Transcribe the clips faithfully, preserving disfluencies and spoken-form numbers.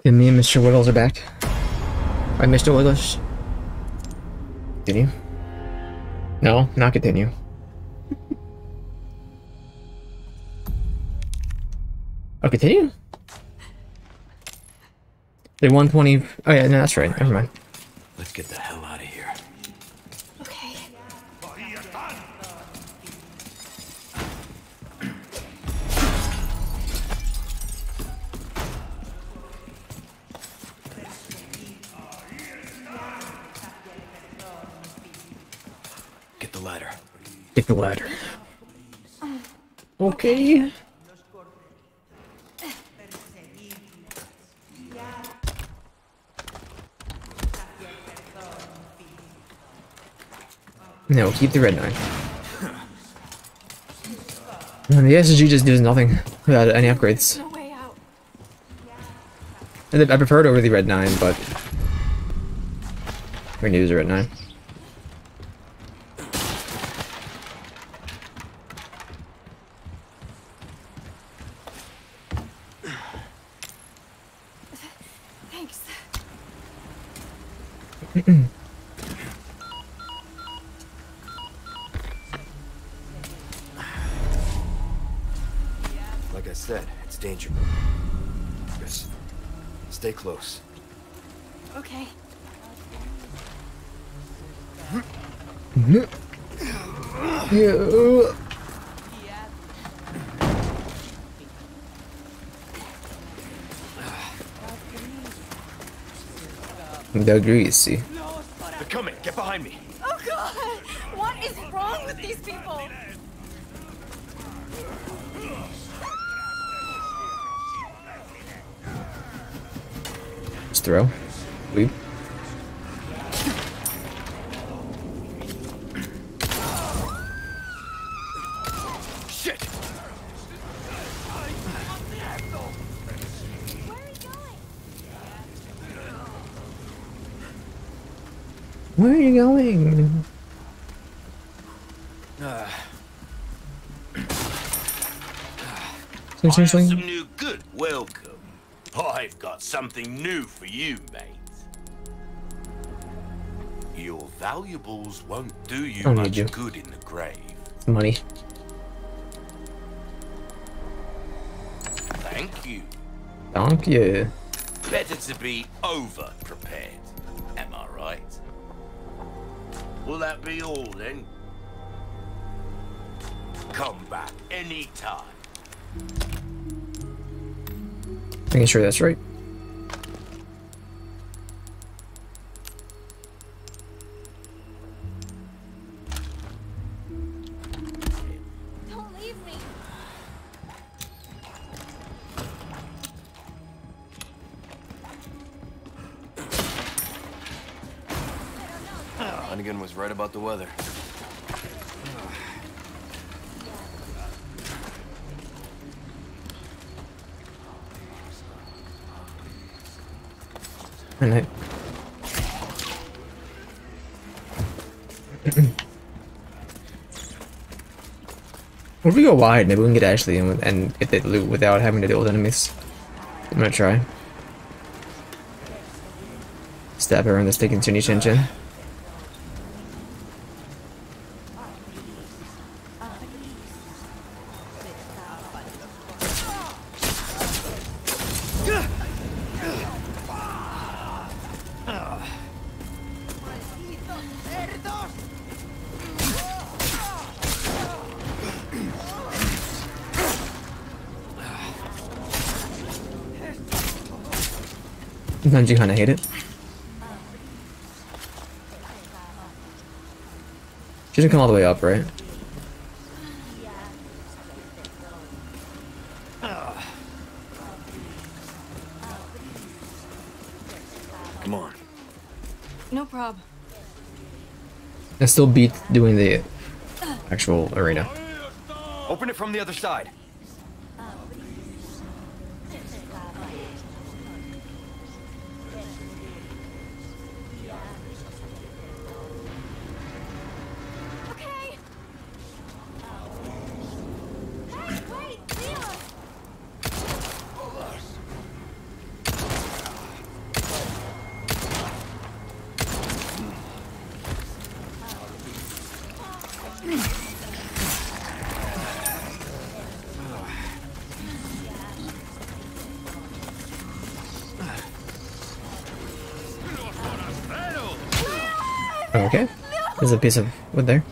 And me and Mister Wiggles are back. Right, Mister Wiggles? Continue? No, not continue. Oh, continue? They one twenty. Oh, yeah, no, that's right. Never mind. Let's get the hell out of here. Okay. Get the ladder. Get the ladder. Okay. No, keep the red nine. And the S S G just does nothing without any upgrades. No way out. And I prefer it over the red nine, but we're gonna use the red nine. Thanks. Like I said, it's dangerous. Chris, stay close. Okay. Yeah. The greasy. They're coming. Get behind me. Oh God! What is wrong with these people? Just throw. Leap. Shit! Where are you going? Uh, Seriously? I have some new good. Welcome. I've got something new for you, mate. Your valuables won't do you Don't need much you. good in the grave. Money. Thank you. Thank you. Better to be over prepared. Am I right? Will that be all then? Come back anytime. Making sure that's right. Don't leave me. Hunnigan was right about the weather. And I... What if we go wide? Maybe we can get Ashley in with, and get the loot without having to deal with enemies. I'm gonna try. Stab her in the stick and Chinny Chin Chin. Sometimes you kinda hate it. She doesn't come all the way up, right? Come on. No prob. I still beat doing the actual arena. Open it from the other side. Okay. Hey, wait, Leon! Okay. There's a piece of wood there.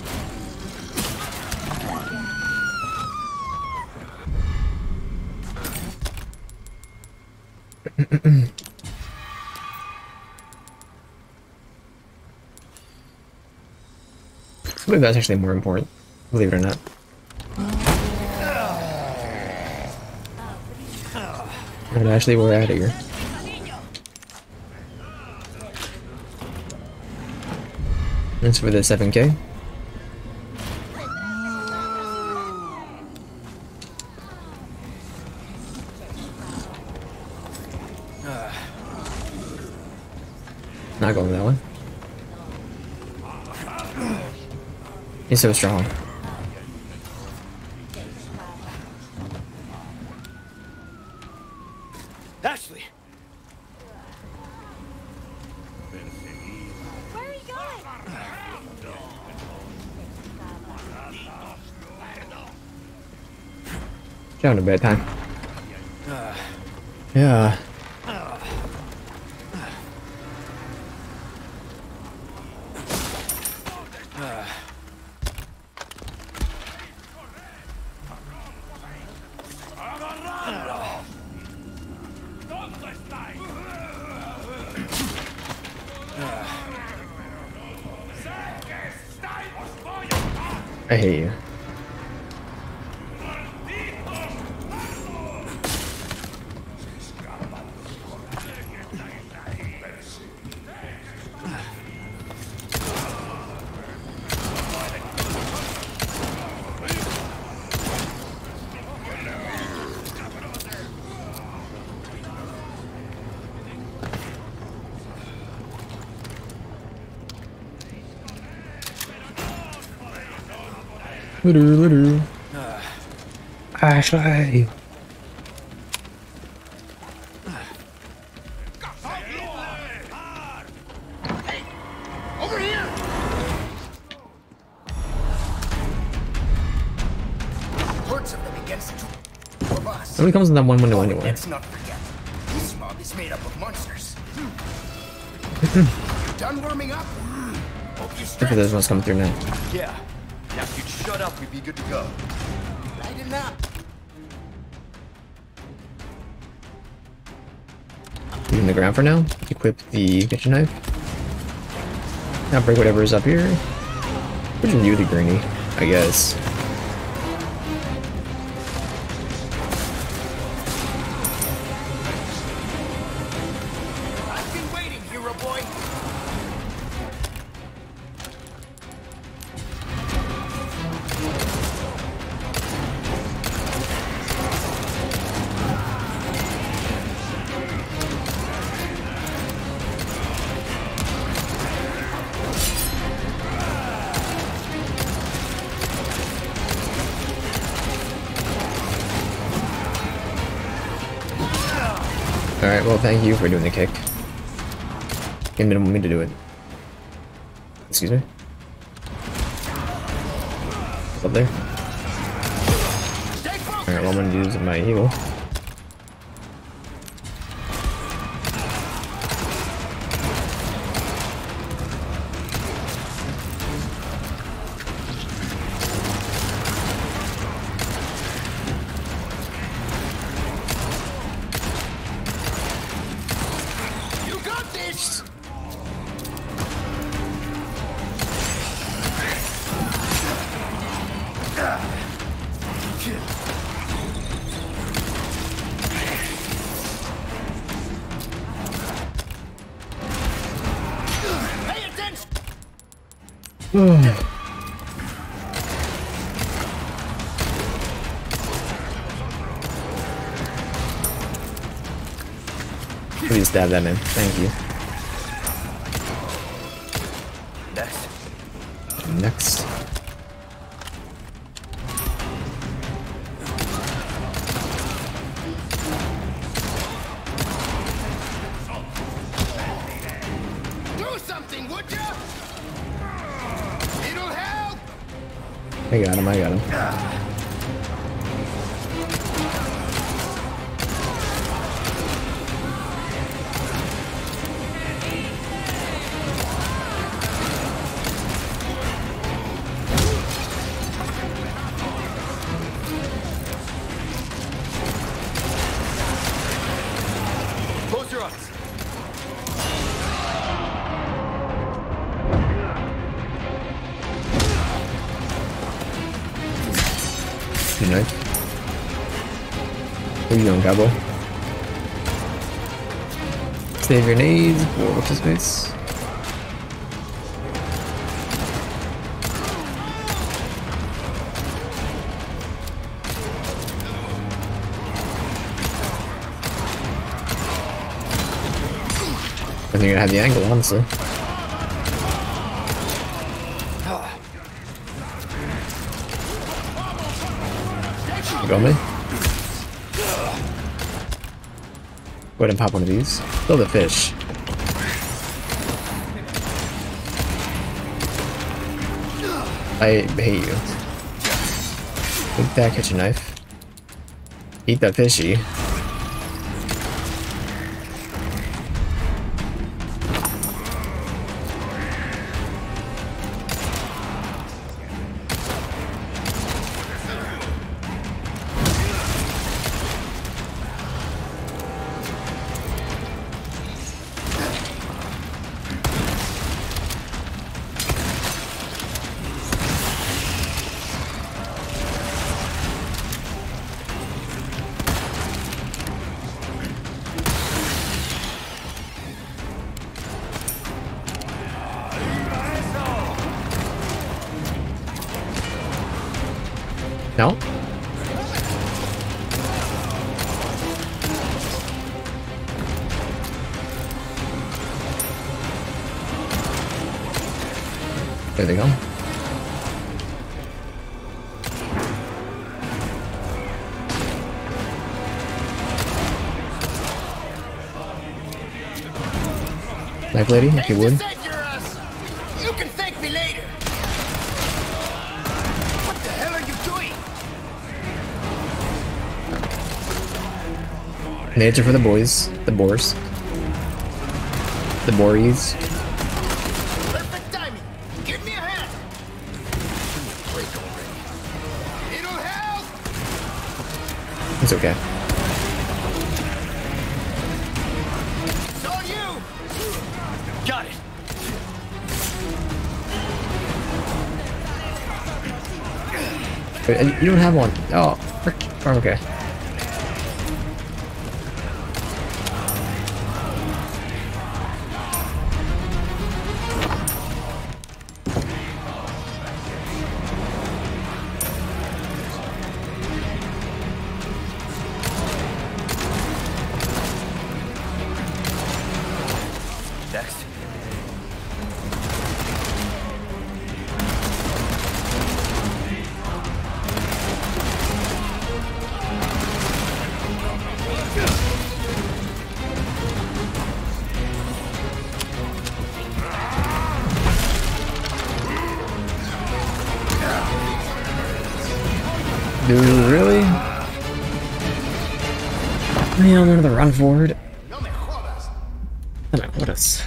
I believe that's actually more important, believe it or not. But actually, we're out of here. That's for the seven K. Not going that way. He's so strong. Ashley! Where are you going? Having a bad time. Yeah. I hate you. Litter, litter. Ashley. Over here! Hordes of them against two of us. Nobody comes in that one window anyway. Let's not forget. This mob is made up of monsters. Done warming up? Hope you If there's one's coming through now. Yeah. Now if you'd shut up, we'd be good to go. Lighten up. Leave in the ground for now. Equip the kitchen knife. Now break whatever is up here. Which is you, the gurney, I guess. I've been waiting, hero boy. Alright, well, thank you for doing the kick. You didn't want me to do it. Excuse me? What's up there? Alright, well, I'm gonna use my heal. You got this. Pay attention. Please stab that man. Thank you. Next. Next. Do something, would ya? It'll help. I got him, I got him. Good knife. Where you going, cowboy? Save grenades. Whoa, what's his face? I think you're gonna have the angle, honestly. You got me? Go ahead and pop one of these. Kill the fish. I hate you. Take that kitchen knife. Eat that fishy. No? There they go. Knife lady, if you would. You can thank me later. What the hell are you doing? Nature for the boys, the boars, the bories. Perfect timing. Give me a hand. Break already. It'll help. It's okay. It's all you. Got it. Wait, you don't have one. Oh, frick. Oh, okay. Next. Dude, really? Man, I'm gonna run forward. No me jodas. Oh my, what is?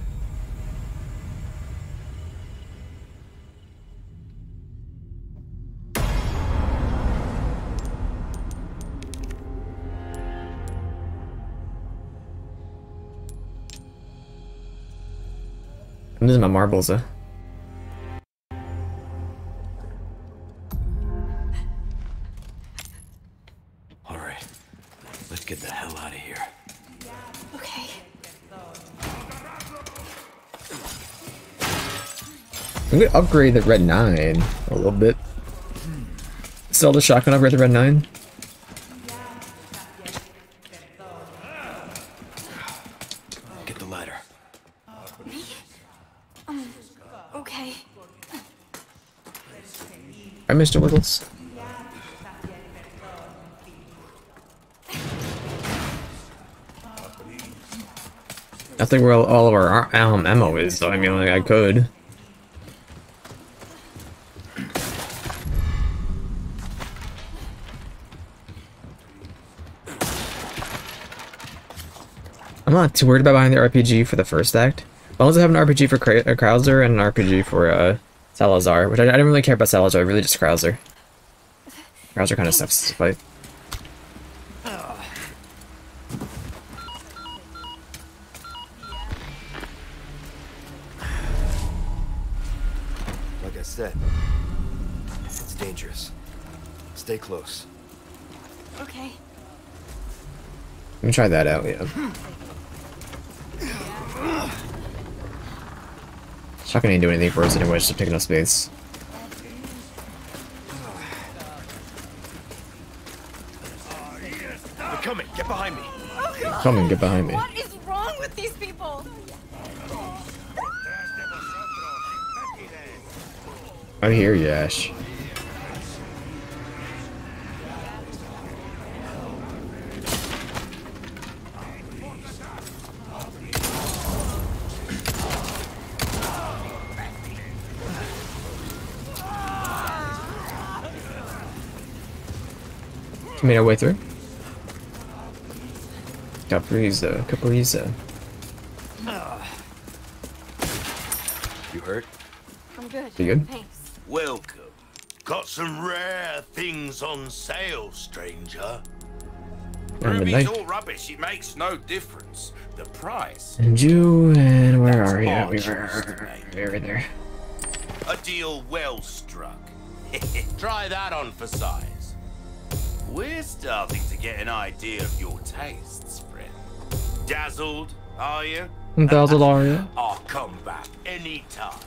I'm losing my marbles, uh. All right. Let's get the hell out of here. Okay. I'm gonna upgrade the Red nine a little bit. Sell the shotgun, upgrade the Red nine. Get the ladder. Um, okay. Hi, Mister Wiggles. I think where all, all of our um, ammo is, so I mean, like, I could. I'm not too worried about buying the R P G for the first act. As long as I have an R P G for Kra uh, Krauser and an R P G for uh, Salazar, which I, I didn't really care about Salazar, really just Krauser. Krauser kind of sucks to fight. Like I said, it's dangerous. Stay Stay close. Okay. Let me try that out, yeah. Shotgun ain't doing anything for us anyway, it's just picking up space. They're coming. Get behind me. Oh God. Come and get behind me. What is wrong with these people? I hear you, Ash. Made our way through. Capriza, Capriza. You hurt? I'm good. You good? Thanks. Welcome. Got some rare things on sale, stranger. And Ruby's midnight. all rubbish. It makes no difference. The price. And you, and where That's are you? all We choose to were make. very there. A deal well struck. Try that on for size. We're starting to get an idea of your tastes, friend. Dazzled, are you? Dazzled, are you? I'll come back anytime.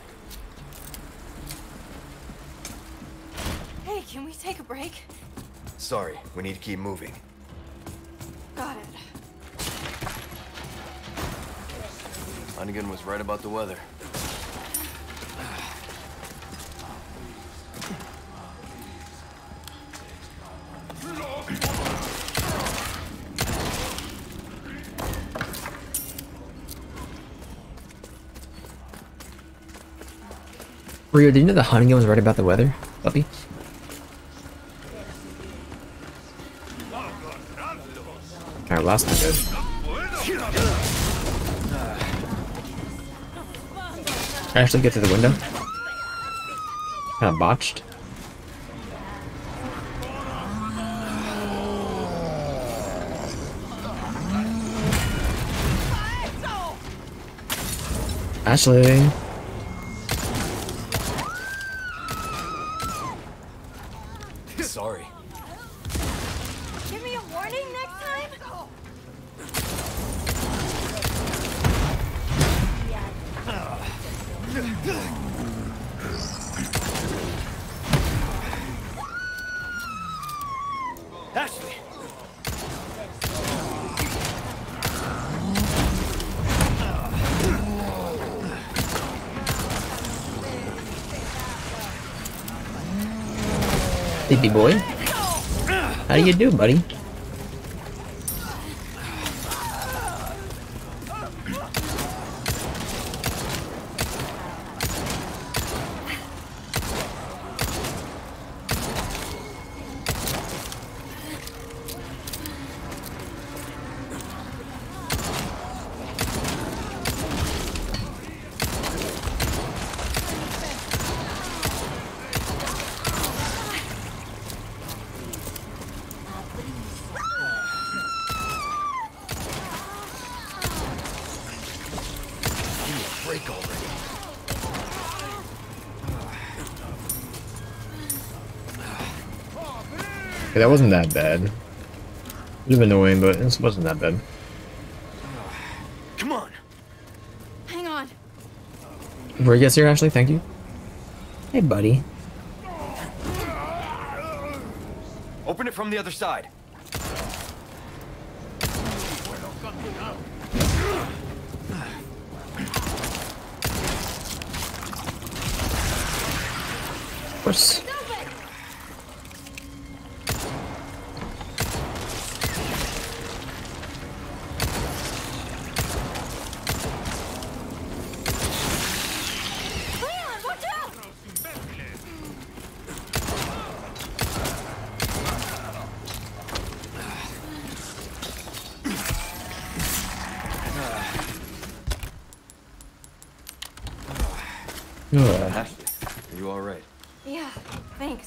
Hey, can we take a break? Sorry, we need to keep moving. Got it. Hunnigan was right about the weather. Rio, did you know the Hunnigan was right about the weather, puppy? Alright, last time good. Actually get to the window. Kinda botched. Ashley. Sorry. Give me a warning next time. Ashley! Baby boy. How you do, buddy? Break already. Okay, that wasn't that bad. It was annoying, but it wasn't that bad. Come on. Hang on. Before he gets here, Ashley, thank you. Hey, buddy. Open it from the other side. Of course. Leon, watch out! Ugh. Ashley, are you all right? Yeah, thanks.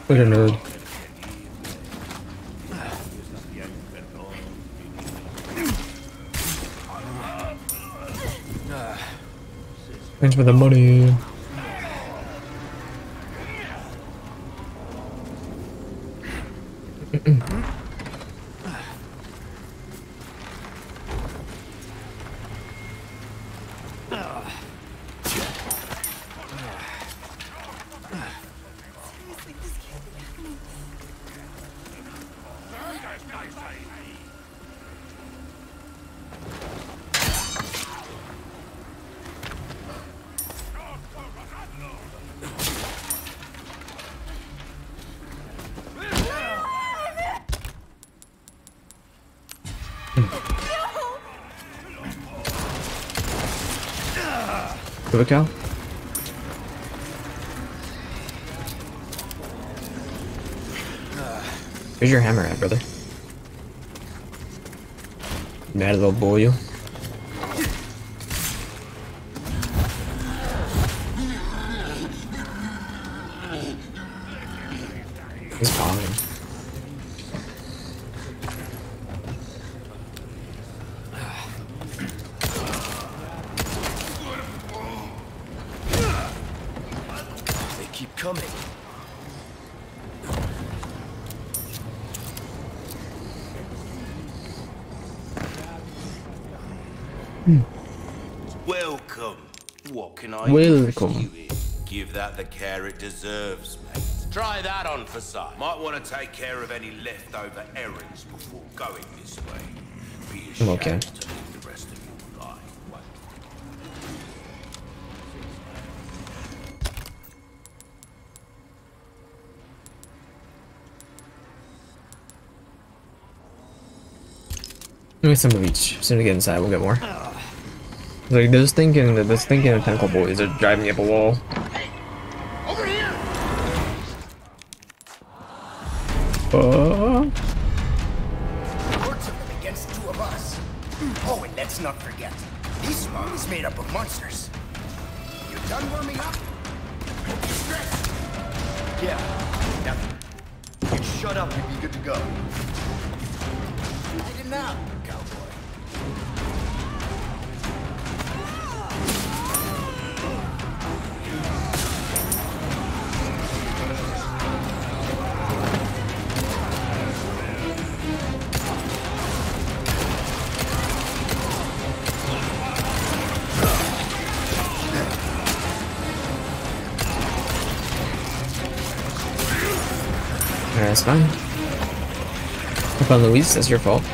What a nerd. Thanks for the money. Look out. Where's your hammer at, brother? Mad little boy, you. He's falling. They keep coming. Welcome. What can I Welcome. do for you here? Give that the care it deserves, mate. Try that on for size. Might want to take care of any leftover errands before going this way. Be ashamed Okay. to live the rest of your life. won't Maybe some of each. As soon as we get inside, we'll get more. Like, those thinking that this thinking of tentacle boys are driving me up a wall. Over here! Uh, Hordes of them against two of us. Oh, and let's not forget, this smog is made up of monsters. You done warming up? Don't be stressed. Yeah, nothing. You shut up and be good to go. Light it up, cowboy. Alright, that's fine. Come on, Louise, that's your fault.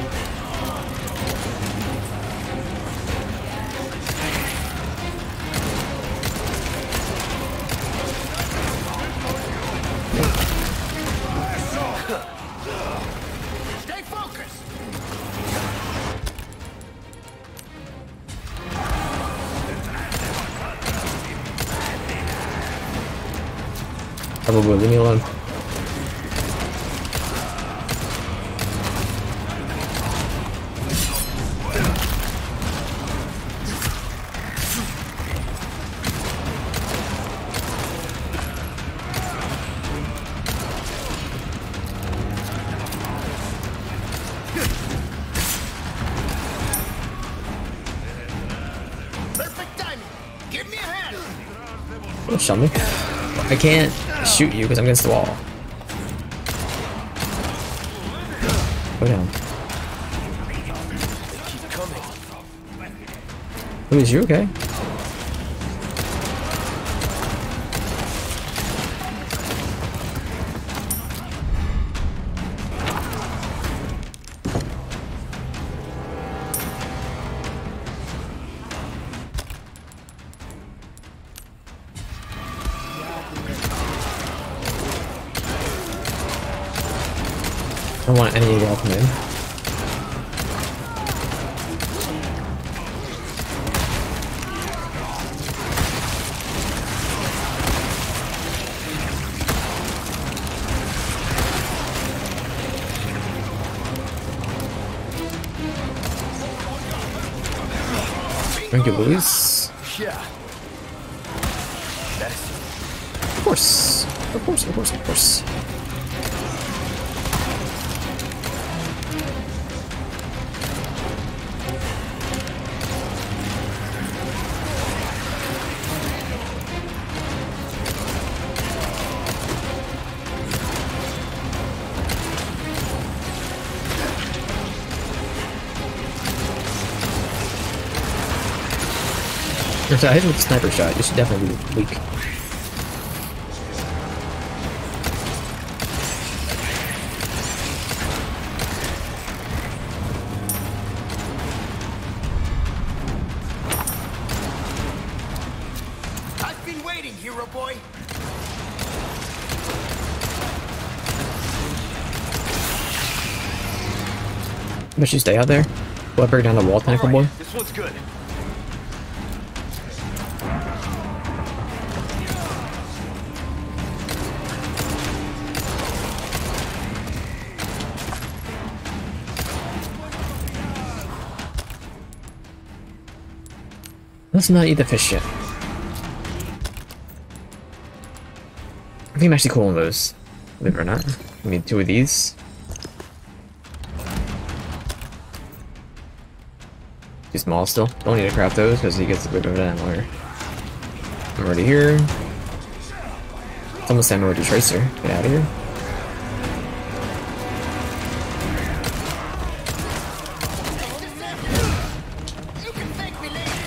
Stay focused. Probably leave me alone. Perfect timing. Give me a hand. Don't shove me. I can't shoot you because I'm against the wall. Go down. They keep coming. Louise, you okay? I don't want any of y'all to come in. Thank you, Louise. Yeah. That's Of course. Of course, of course, of course. If I hit with a sniper shot, you should definitely be weak. I've been waiting, hero boy. But you stay out there. Will I break down the wall, tentacle boy? This one's good. Let's not eat the fish yet. I think I'm actually cool on those. Believe it or not. I need two of these. Too small still. Don't need to craft those because he gets a bit of an ammo. I'm already here. It's almost ammo with the tracer. Get out of here. You can thank me later.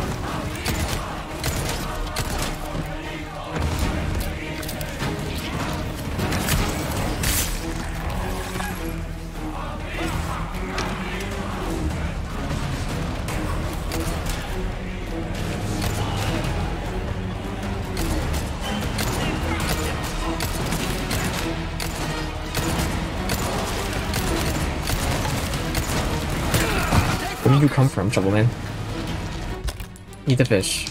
Where did you come from, Trouble Man? Eat the fish.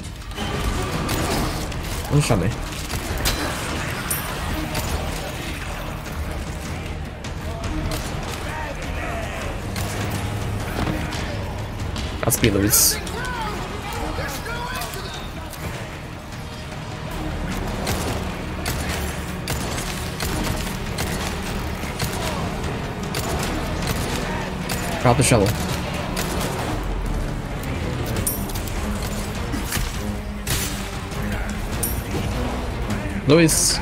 Don't shot me. Godspeed, Luis. Drop the shovel. Luis.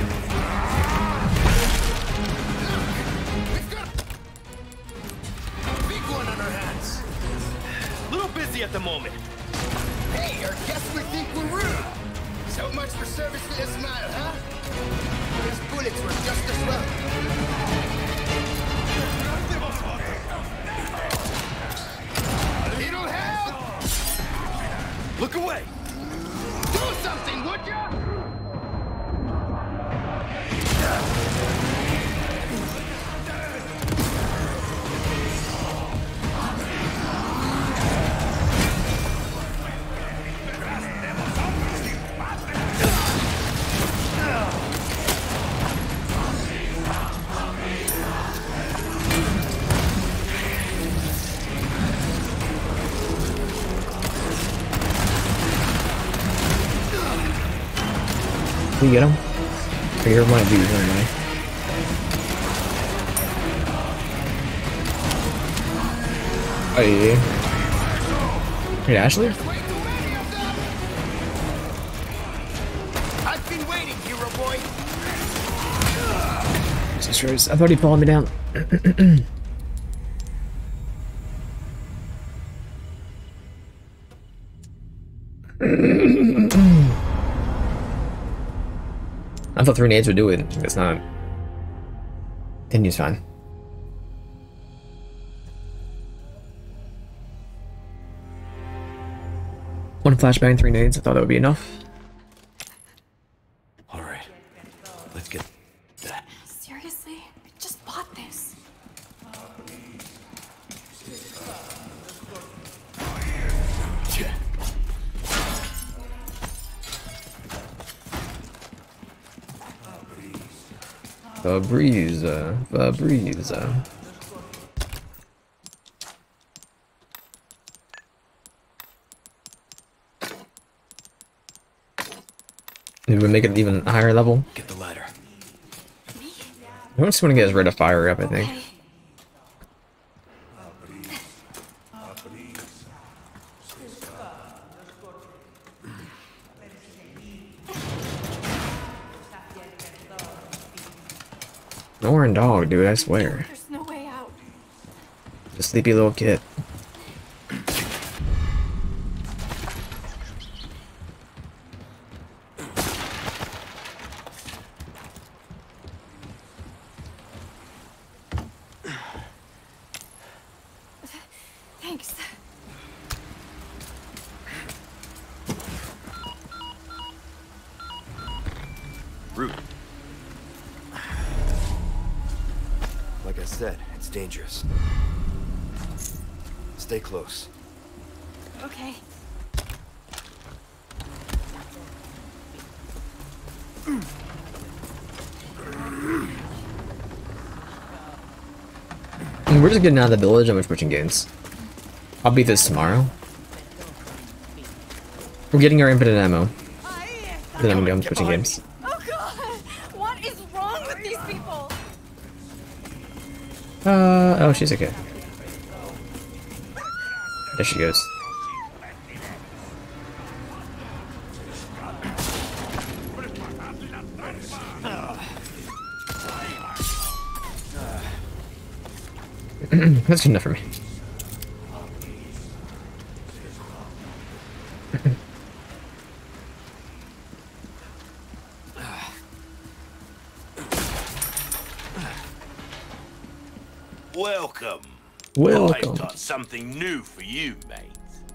Big one on our hands. Little busy at the moment. Hey, our guests would think we're rude. So much for service to Ismail, huh? His bullets were just as well. A little help? Look away. Do something, would ya? Can you get him? Or you're one of these, never mind. Oh yeah. Hey, Ashley? I've been waiting, hero boy. Jesus, I thought he followed me down. I thought three nades would do it. It's not. Continue's fine. One flashbang, three nades. I thought that would be enough. All right. Let's get that. Seriously? I just bought this. Fabriza, Fabriza. Maybe we make it even higher level. Get the ladder. I just want to get his rate of fire up, I think. Okay. Norn dog, dude, I swear. There's no way out. The sleepy little kid. Root. Like I said, it's dangerous. Stay close. Okay. And we're just getting out of the village and we're switching games. I'll beat this tomorrow. We're getting our infinite ammo. Then I'm going switching games. Oh god! What is wrong with these people? Uh, oh, she's okay. There she goes. That's good enough for me. Welcome. Welcome. I've got something new for you, mate.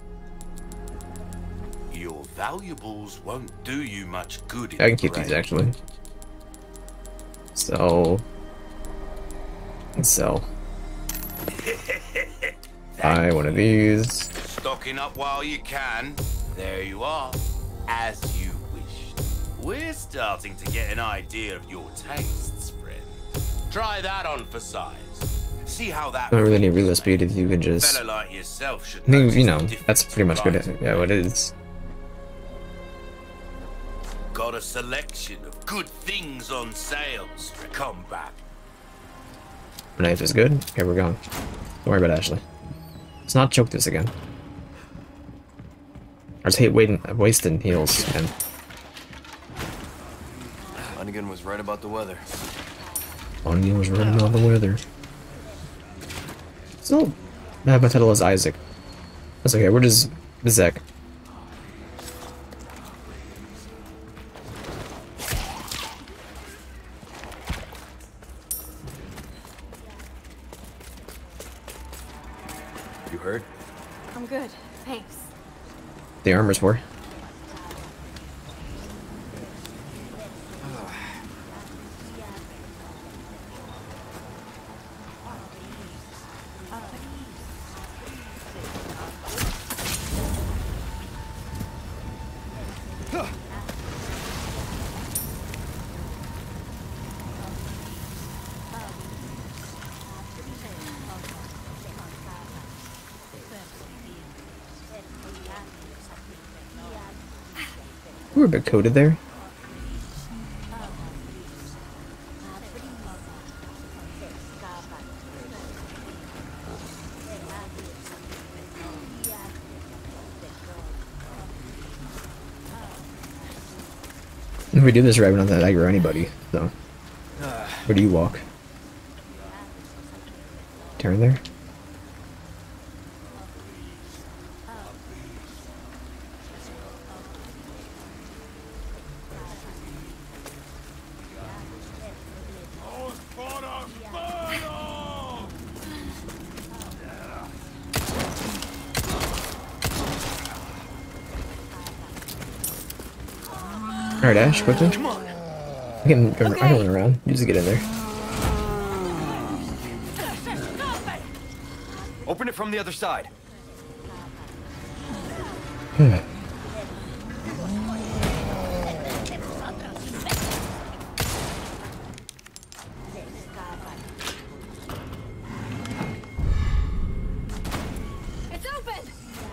Your valuables won't do you much good in I can the keep these rain. actually. So, so. Buy one of these. Stocking up while you can. There you are, as you wished. We're starting to get an idea of your tastes, friend. Try that on for size. See how that. Don't really need reload speed if you can just. Fella like yourself should I mean, notice you the know, difference that's pretty much good. in Yeah, what it is. Got a selection of good things on sales. Come back. My knife is good. Okay, we're going. Don't worry about Ashley. Let's not choke this again. I just hate waiting, wasting heals, man. Hunnigan was right about the weather. Onion was running about the weather. So, I have my title as Isaac. That's okay. We're just Bizek. You heard? I'm good. Thanks. The armor's for. We're a bit coded there. If we do this right, we're not that aggro anybody, so. Where do you walk? Turn there? Alright, Ash, quickly. I can, I can run around. You just get in there. Open it from the other side. It's open.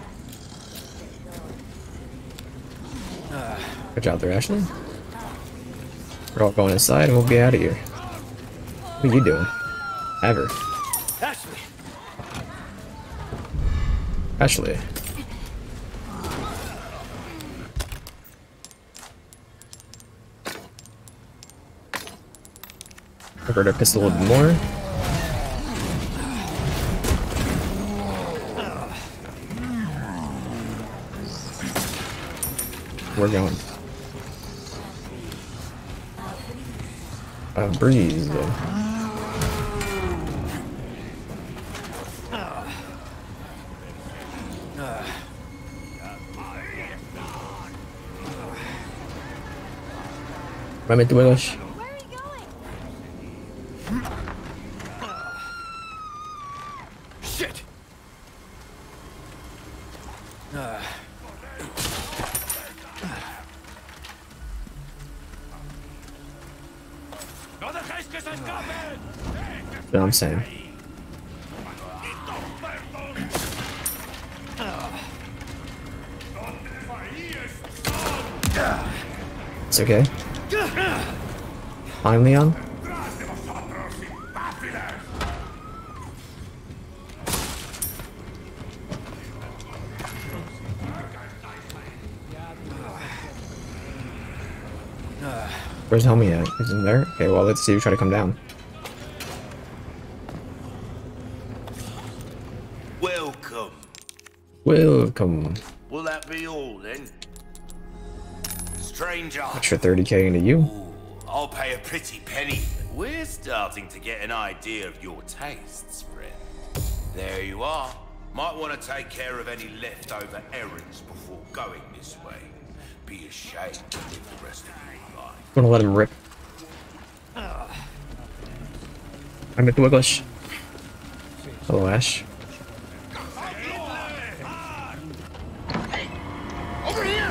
Good job there, Ashley. We're all going inside and we'll be out of here. What are you doing? Ever. Ashley. Ashley. Convert our pistol a little bit more. We're going. A breeze. Vai meter o English. Where are you going? Shit! Uh. You know what I'm saying? It's okay. Fine, Leon. Where's Homie at? He's in there? Okay, well, let's see you try to come down. Welcome. Welcome. Will that be all then? Stranger. Extra thirty K into you. Ooh, I'll pay a pretty penny. We're starting to get an idea of your tastes, friend. There you are. Might want to take care of any leftover errands before going this way. Be ashamed to live the rest of your life. Gonna let him rip. I'm at the English. Hello, Ash. Over here!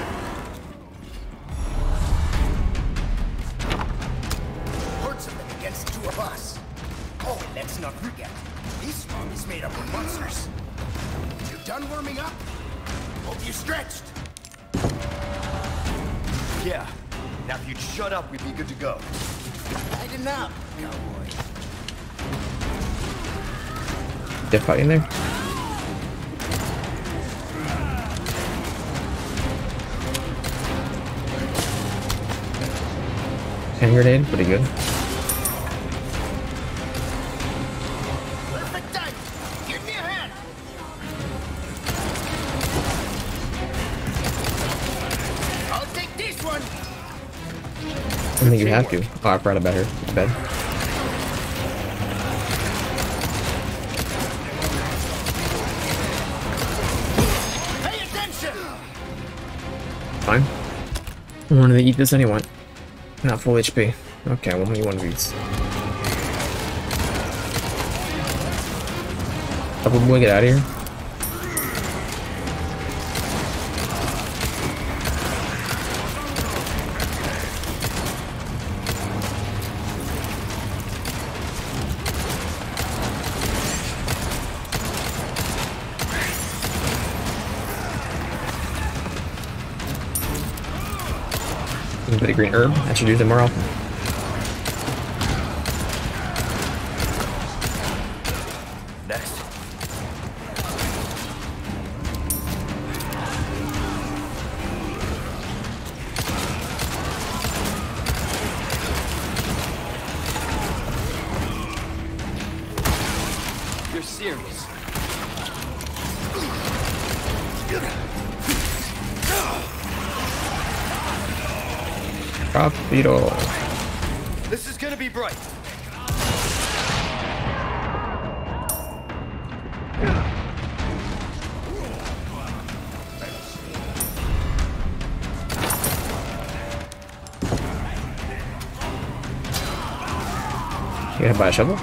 Hordes of them against two of us. Oh, and let's not forget, this swamp is made up of monsters. You done warming up? Hope you stretched. Yeah. Now if you'd shut up, we'd be good to go. Lighten up, cowboy. Dead fight in there? Hand grenade, pretty good. Perfect time. Give me a hand. I'll take this one. I don't think you have to. Oh, I forgot about her. It's bad. Pay attention. Fine. I wanted to eat this anyway. Not full H P. Okay, well, only one of these. Couple boy, get out of here. A bit of green herb. I should use it more often. Next. You're serious. Drop beetle. This is gonna be bright. You gonna buy a shovel?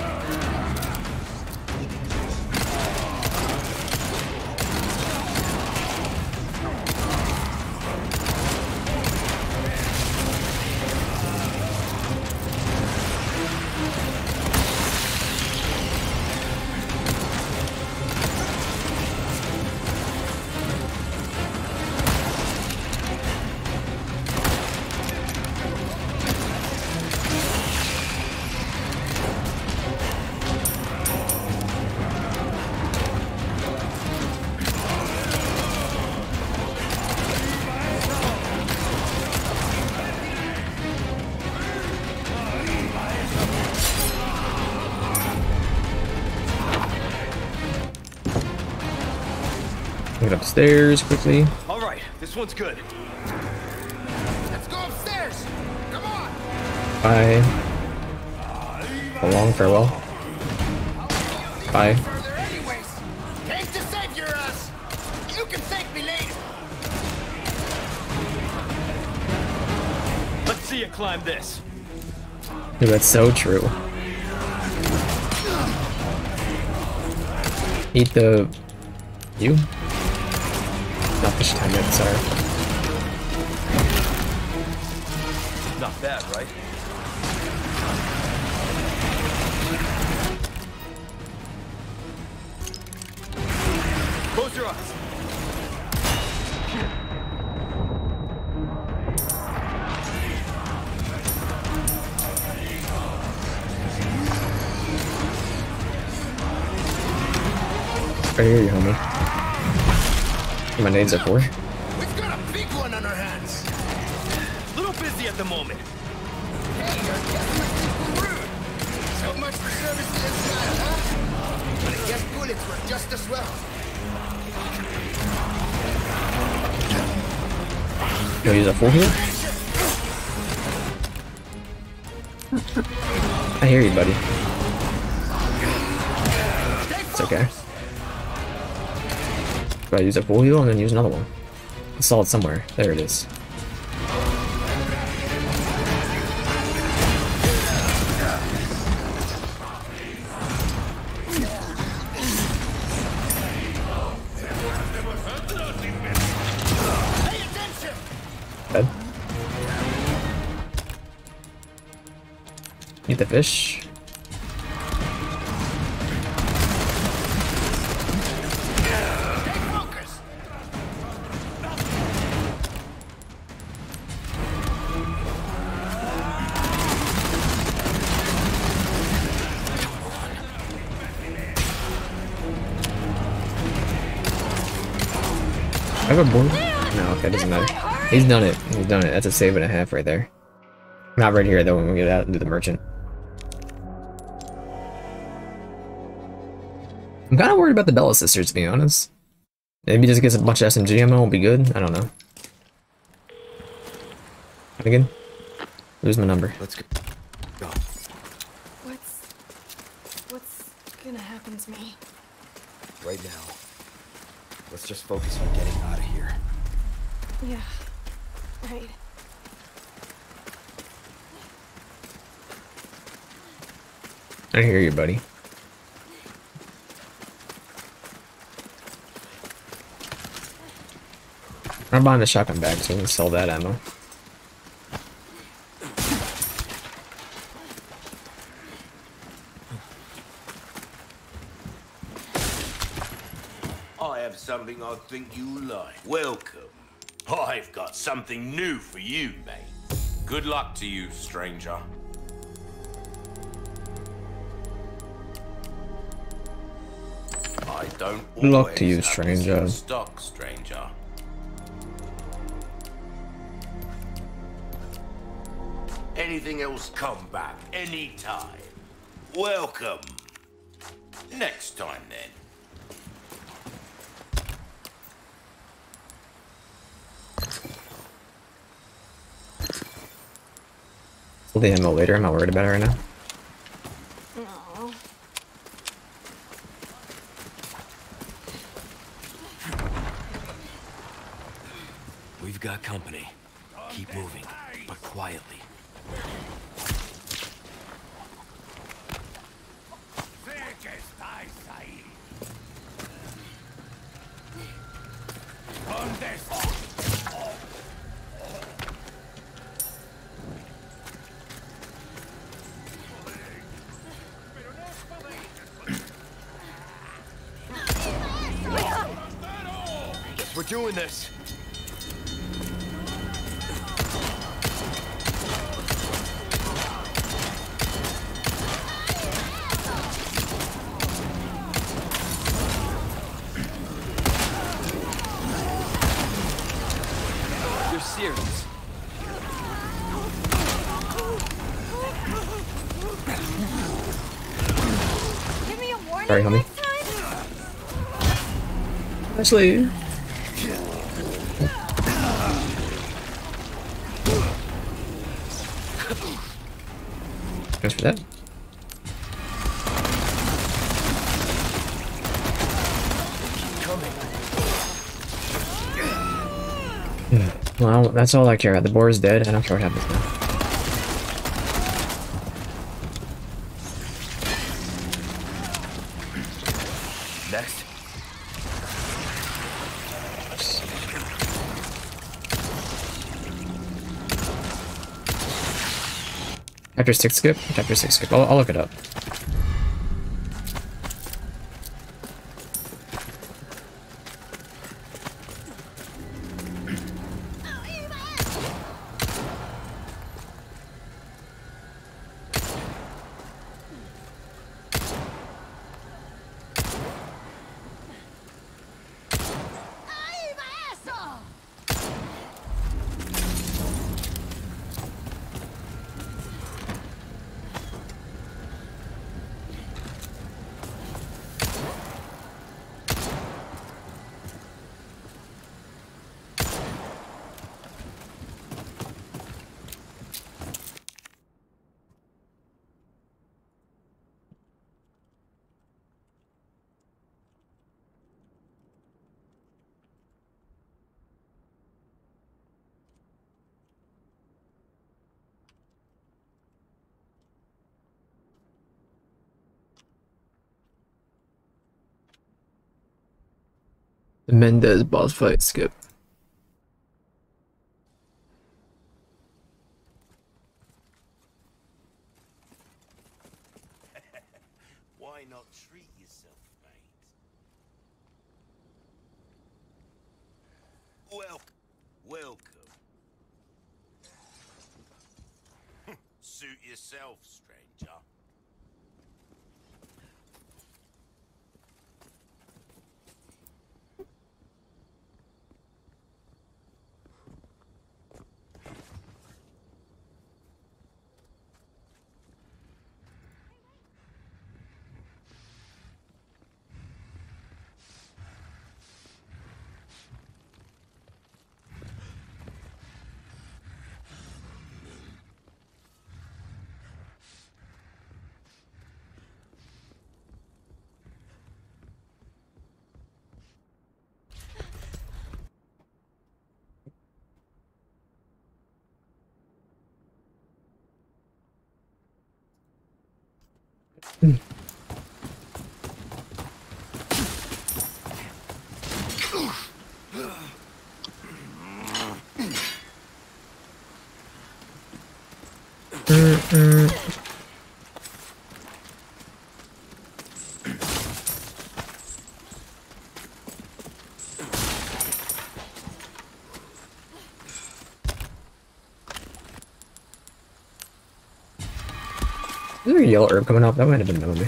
Get upstairs quickly. All right, this one's good. Let's go upstairs. Come on. Bye. A long farewell. Bye. Further anyways. Came to save your ass. You can thank me later. Let's see it. climb this. Dude, that's so true. Eat the... You? Not fish time yet, sorry. Not bad, right? Close your eyes. I hear you, homie. My nades are for. We've got a big one on our hands. Little busy at the moment. Hey, you're definitely rude. So much for service this guy, huh? But I guess bullets work just as well. You wanna use a full heal? I hear you, buddy. It's okay. Do I use a full heal and then use another one? I saw it somewhere. There it is. Dead. Eat the fish. I have a board? No, okay, doesn't matter. He's done it. He's done it. That's a save and a half right there. Not right here, though, when we get out and do the merchant. I'm kind of worried about the Bella sisters, to be honest. Maybe just gets a bunch of S M G ammo will be good. I don't know. Again? Lose my number. Let's go. Go. What's... What's gonna happen to me? Right now. Let's just focus on getting out of here. Yeah. Right. I hear you, buddy. I'm buying the shotgun bag, so we can sell that ammo. I have something I think you like. Welcome. I've got something new for you, mate. Good luck to you, stranger. I don't Good luck to always you, have the stranger. same stock, stranger. Anything else, come back anytime. Welcome. Next time, then. Sell the ammo later. I'm not worried about it right now. No. We've got company. Keep moving, but quietly. Guess we're doing this. You're serious. Give me a warning Sorry, homie. next time? Actually, thanks for that. Well, that's all I care about. The boar is dead. I don't care what happens now. next? Chapter six skip? Chapter six skip. I'll, I'll look it up. The Mendez boss fight skip. Why not treat yourself, mate? Well, welcome. Suit yourself, stranger. Mm-mm. Is there a yellow herb coming up? That might have been Melody.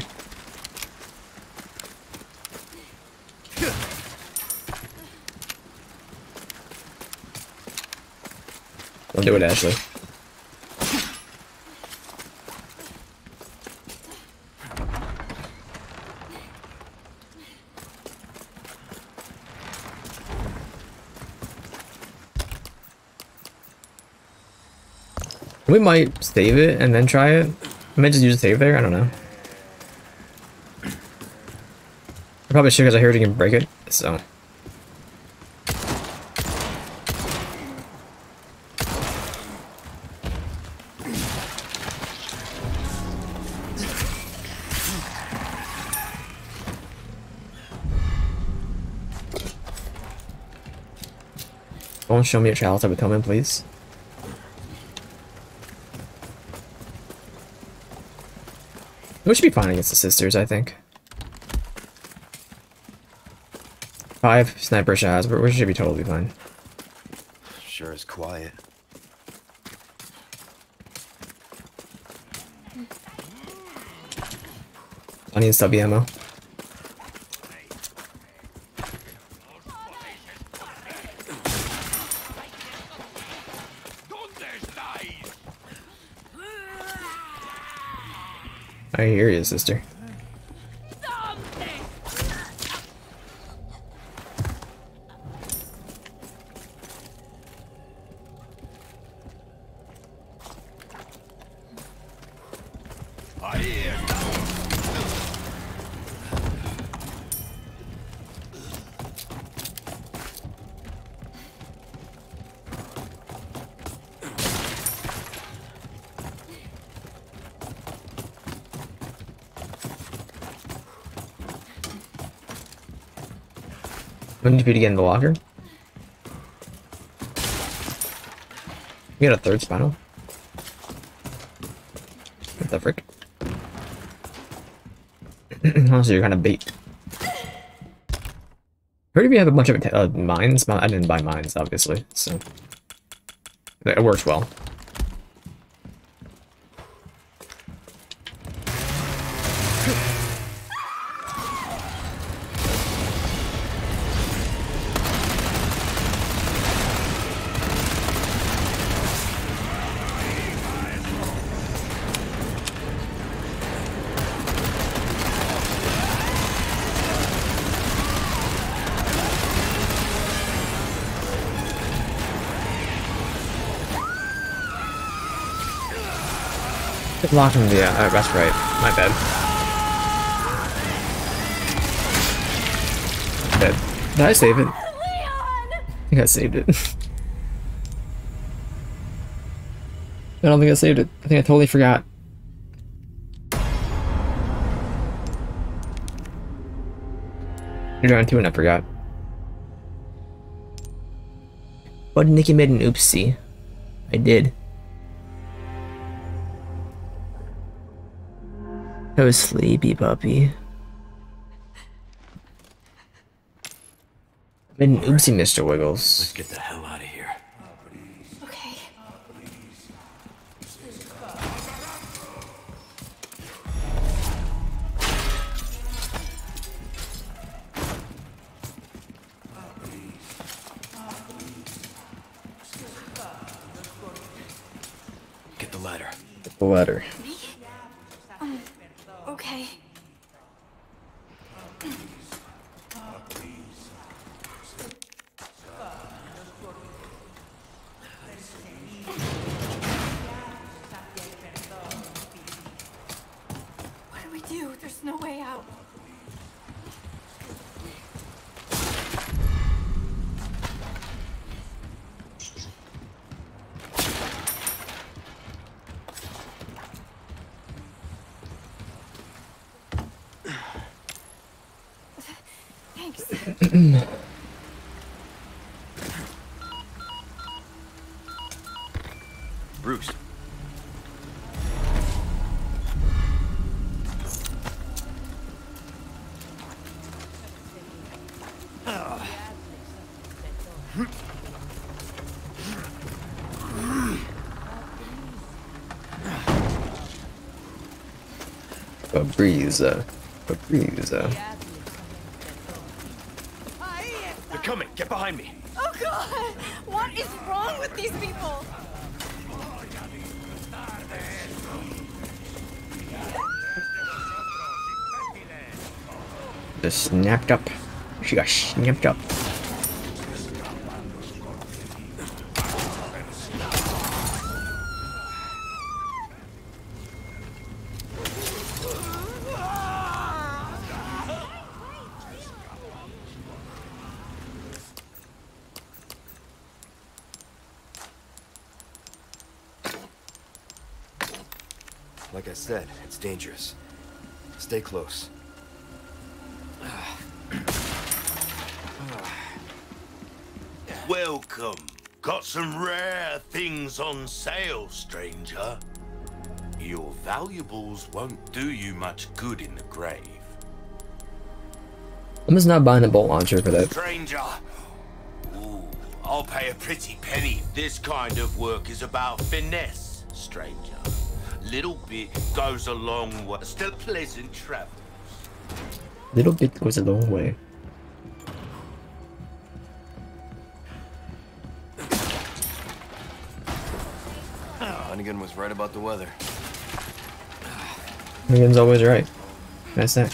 Don't do it, Ashley. We might save it and then try it. I might just use a save there, I don't know. I probably should because I heard you can break it, so. Don't show me a child type of Tillman, please. We should be fine against the sisters, I think. Five sniper shots, but we should be totally fine. Sure is quiet. I need stubby ammo. I hear you, sister. When did you get in the locker? You got a third spinal? What the frick? Honestly, you're kind of bait. Heard if you have a bunch of uh, mines. I didn't buy mines, obviously, so it works well. Lock him, yeah, uh, that's right. My bad. Dead. Did I save it? Leon! I think I saved it. I don't think I saved it. I think I totally forgot. You're doing two and I forgot. But Nikki made an oopsie. I did. I was sleepy, puppy. I made an oopsie, Mister Wiggles. Let's get the hell out of here. Okay. Get the ladder. The letter. Me? Um, okay. What do we do? There's no way out. Thanks. Bruce. Fabriza. Fabriza. They're coming. Get behind me. Oh God! What is wrong with these people? Just snapped up. She got snapped up. Like I said, it's dangerous. Stay close. Welcome. Got some rare things on sale, stranger. Your valuables won't do you much good in the grave. I'm just not buying a bolt launcher for that. Stranger. Ooh, I'll pay a pretty penny. This kind of work is about finesse, stranger. Little bit goes a long way. Still pleasant travels. Little bit goes a long way. Hunnigan was right about the weather. Megan's always right. That's that.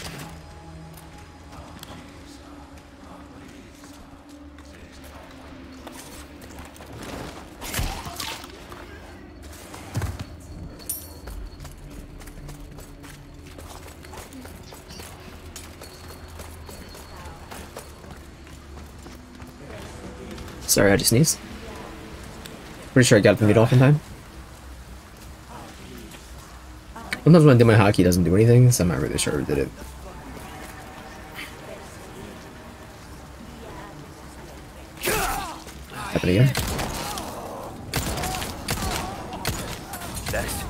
Sorry, I just sneezed. Pretty sure I got the meat off in time. Sometimes when I do my hockey, it doesn't do anything, so I'm not really sure who did it. happen again. Next.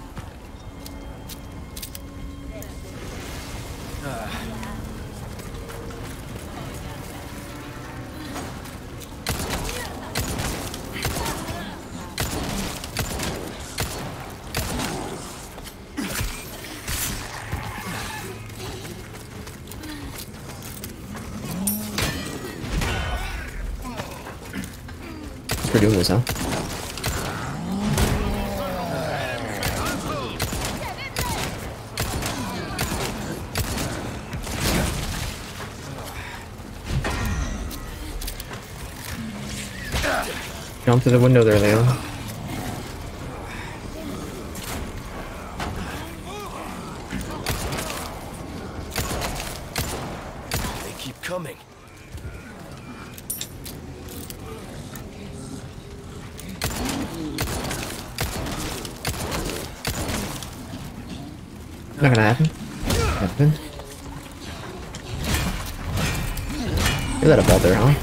We're doing this, huh? Jump to the window there, Leon. They keep coming. Not gonna happen. Happen. You let a belt there, huh?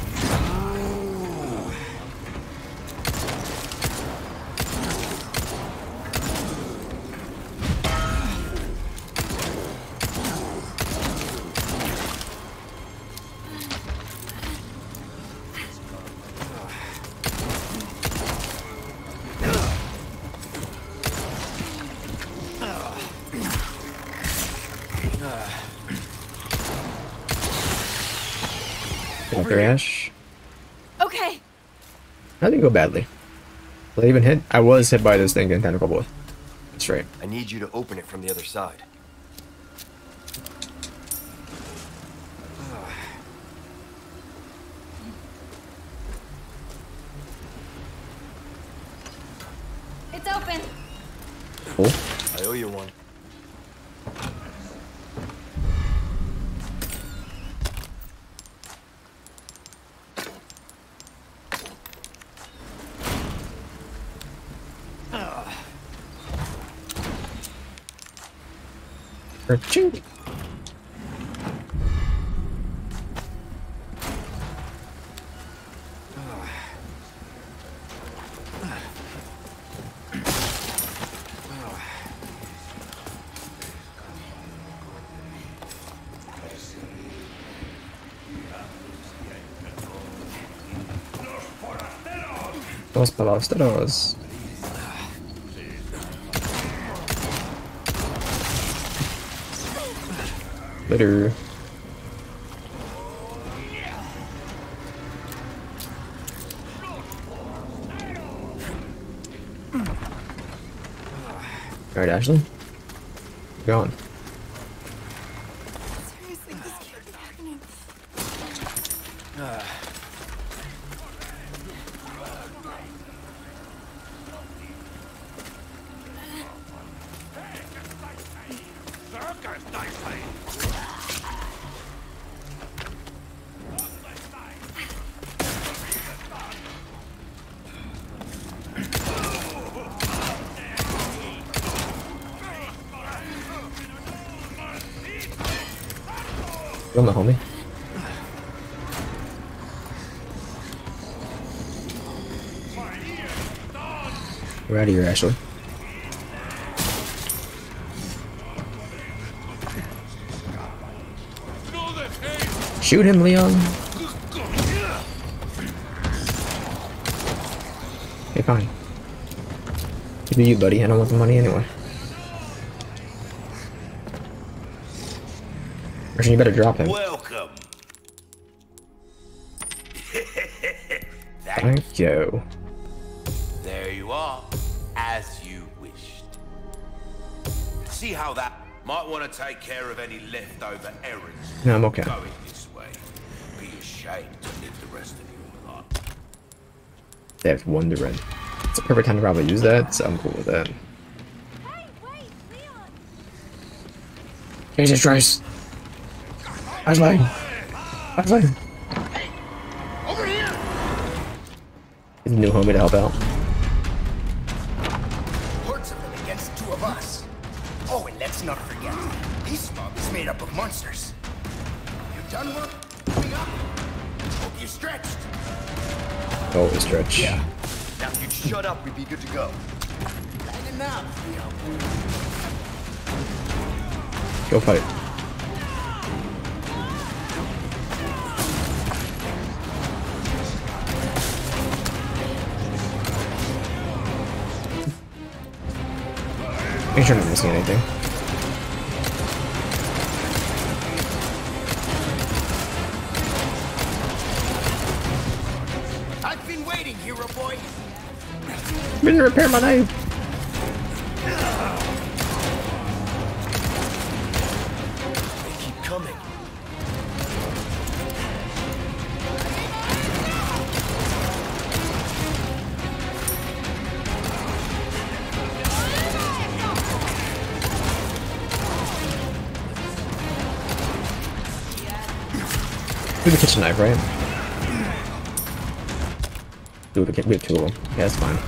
Get up there, Ash. Okay. That didn't go badly. Did I even hit? I was hit by this thing in Tentacle Boy. That's right. I need you to open it from the other side. It's open. Cool. I owe you one. Ching. Los palasteros. Later. Alright, Ashley. Go on. Seriously, this can't be happening. Go on, my homie. We're out of here, Ashley. Shoot him, Leon. Okay, fine. Give me you, buddy. I don't want the money anyway. Christian, you better drop him. Welcome. Thank you. There you are, as you wished. See how that might want to take care of any leftover errands. No, I'm okay. Going this way. Be ashamed to live the rest of your life. That's wondering. It's a perfect time to probably use that, so I'm cool with that. Hey, wait, Leon. Jesus Christ. Ashley. Ashley. Over here! He's a new homie to help out. Hordes of them against two of us. Oh, and let's not forget, this mob is made up of monsters. You done warming up? Hope you stretched. always stretch. Yeah. Now if you'd shut up, we'd be good to go. Lighten up. Go fight. Make sure I'm not missing anything. I've been waiting, hero boy. I'm gonna repair my knife. They keep coming. Do the kitchen knife, right? Do the we have two of them. Yeah, that's fine.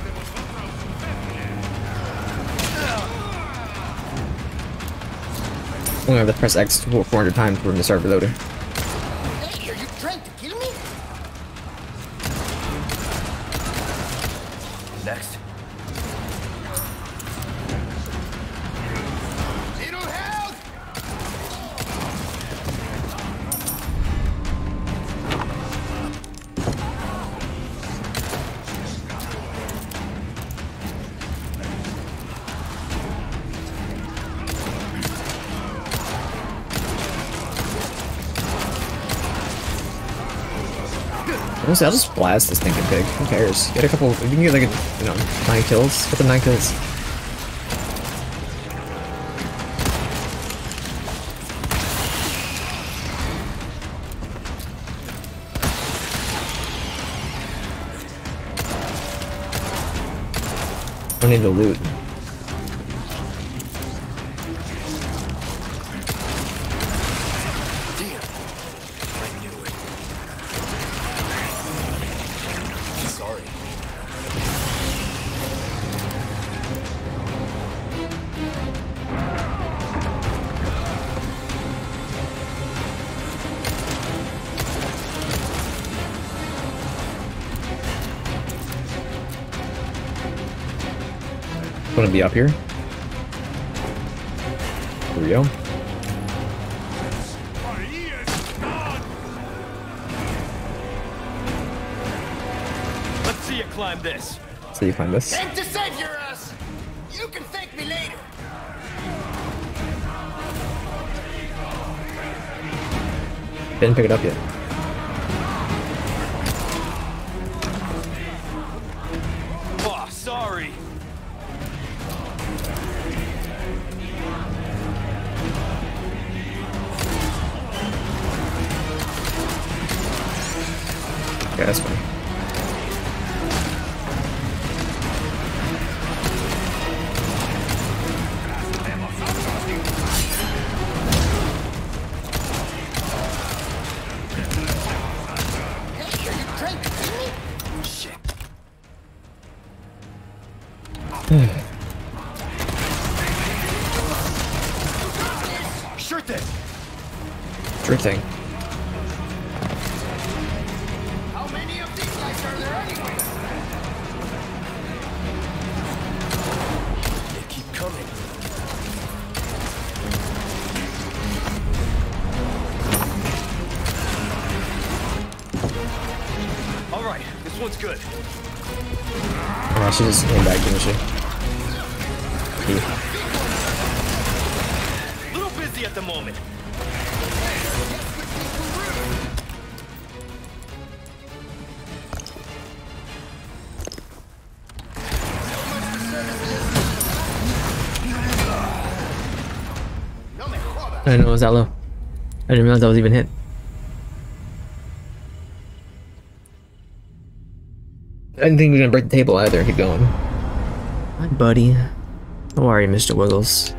I'm gonna have to press X four hundred times for him to start reloading. Hey, are you trying to kill me? Next. Little help! Honestly, I'll just blast this stinking pig. Who cares? Get a couple. If you can get like a, you know, nine kills. Get the nine kills. I need to loot. Damn. I knew it. Sorry. Gonna be up here. Here we go. Let's see you climb this. So you find this. Time to save your ass. You can thank me later. Didn't pick it up yet. Oh, sorry. Yeah, that's fine. Hey, are you trying to kill me? Shit. Sure thing. Sure thing. How many of these guys are there anyway? They keep coming. All right, this one's good. Oh, she just came back, didn't she? Yeah. Little busy at the moment. I didn't know it was that low. I didn't realize I was even hit. I didn't think we were gonna break the table either. Keep going. Hi, buddy. How are you, Mister Wiggles?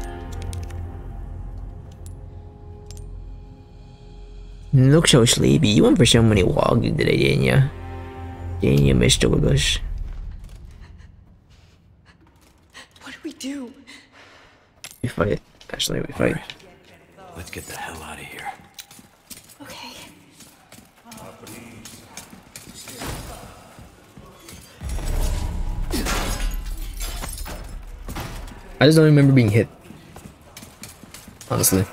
Look so sleepy. You went for so many walks today, didn't you? Didn't you, Mister Wiggles? What do we do? We fight. Actually, we fight. Right. Let's get the hell out of here. Okay. I just don't remember being hit. Honestly.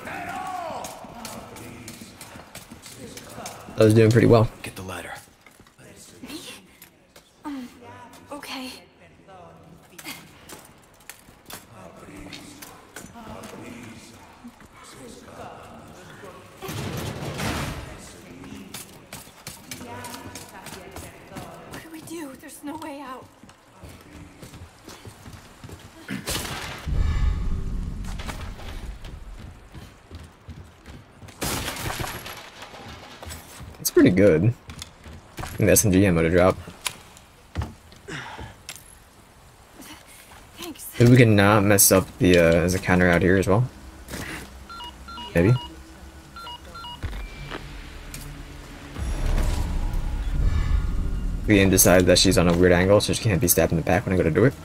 I was doing pretty well. Get the ladder. Me? Um, okay. What do we do? There's no way out. It's pretty good. And the S M G ammo to drop. Thanks. Maybe we can not mess up the, uh, as a counter out here as well. Maybe. We can decide that she's on a weird angle, so she can't be stabbed in the back when I go to do it.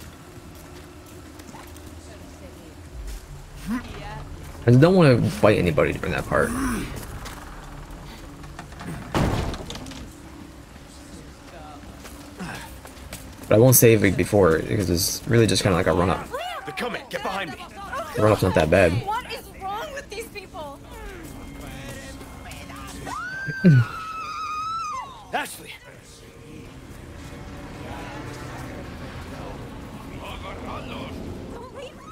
I just don't want to fight anybody during that part. But I won't save it before, because it's really just kind of like a run-up. They're coming. Get behind me. The run-up's not that bad. What is wrong with these people? Ashley. Don't leave me.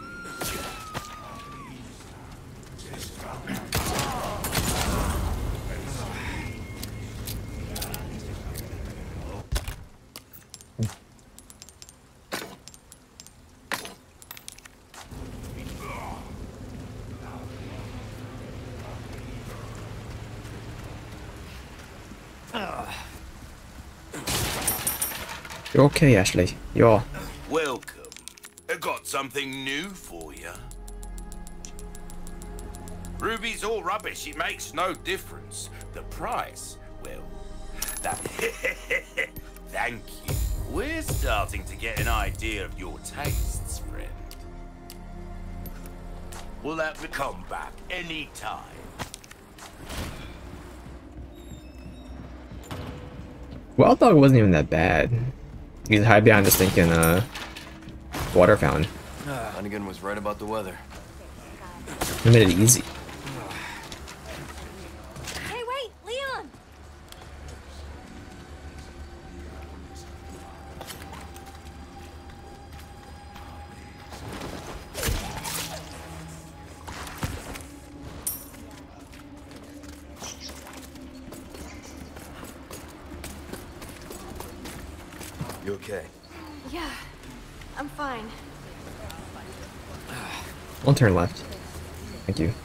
You're okay, Ashley. You're... Welcome. I got something new for you. Ruby's all rubbish. It makes no difference. The price, well, that... Thank you. We're starting to get an idea of your tastes, friend. We'll have to come back anytime. Well, I thought it wasn't even that bad. You can hide behind this thinking, uh, water fountain. Hunnigan was right about the weather. They made it easy. Hey, wait, Leon! You okay? Yeah, I'm fine. One turn left. Thank you.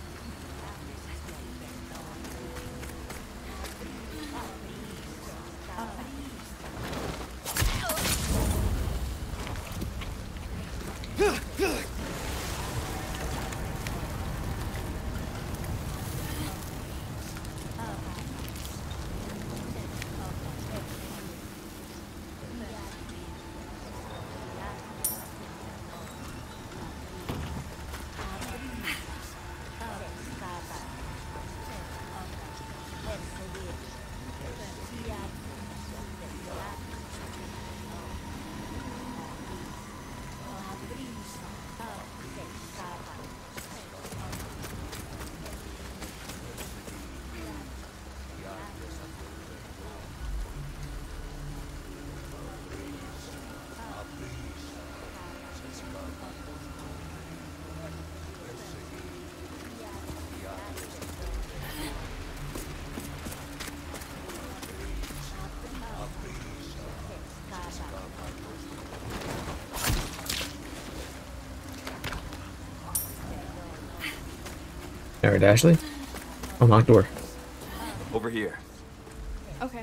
Alright, Ashley. Unlock door. Over here. Okay.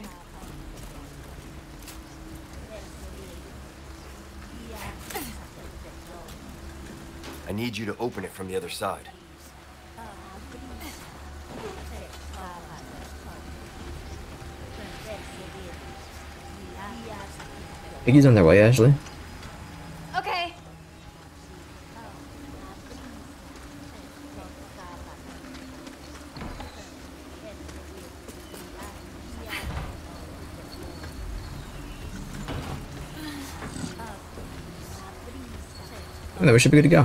I need you to open it from the other side. I think he's on their way, Ashley. Okay. And then we should be good to go.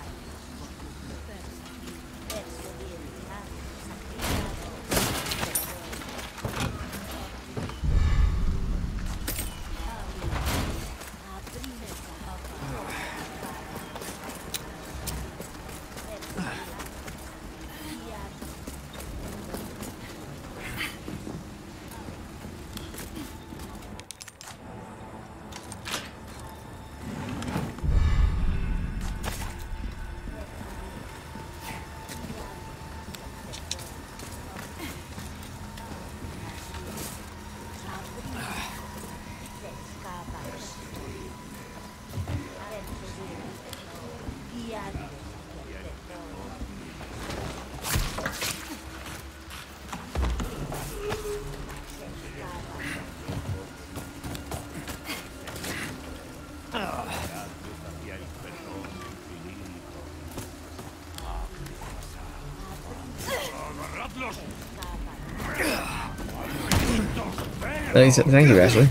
Thanks, thank you, Ashley.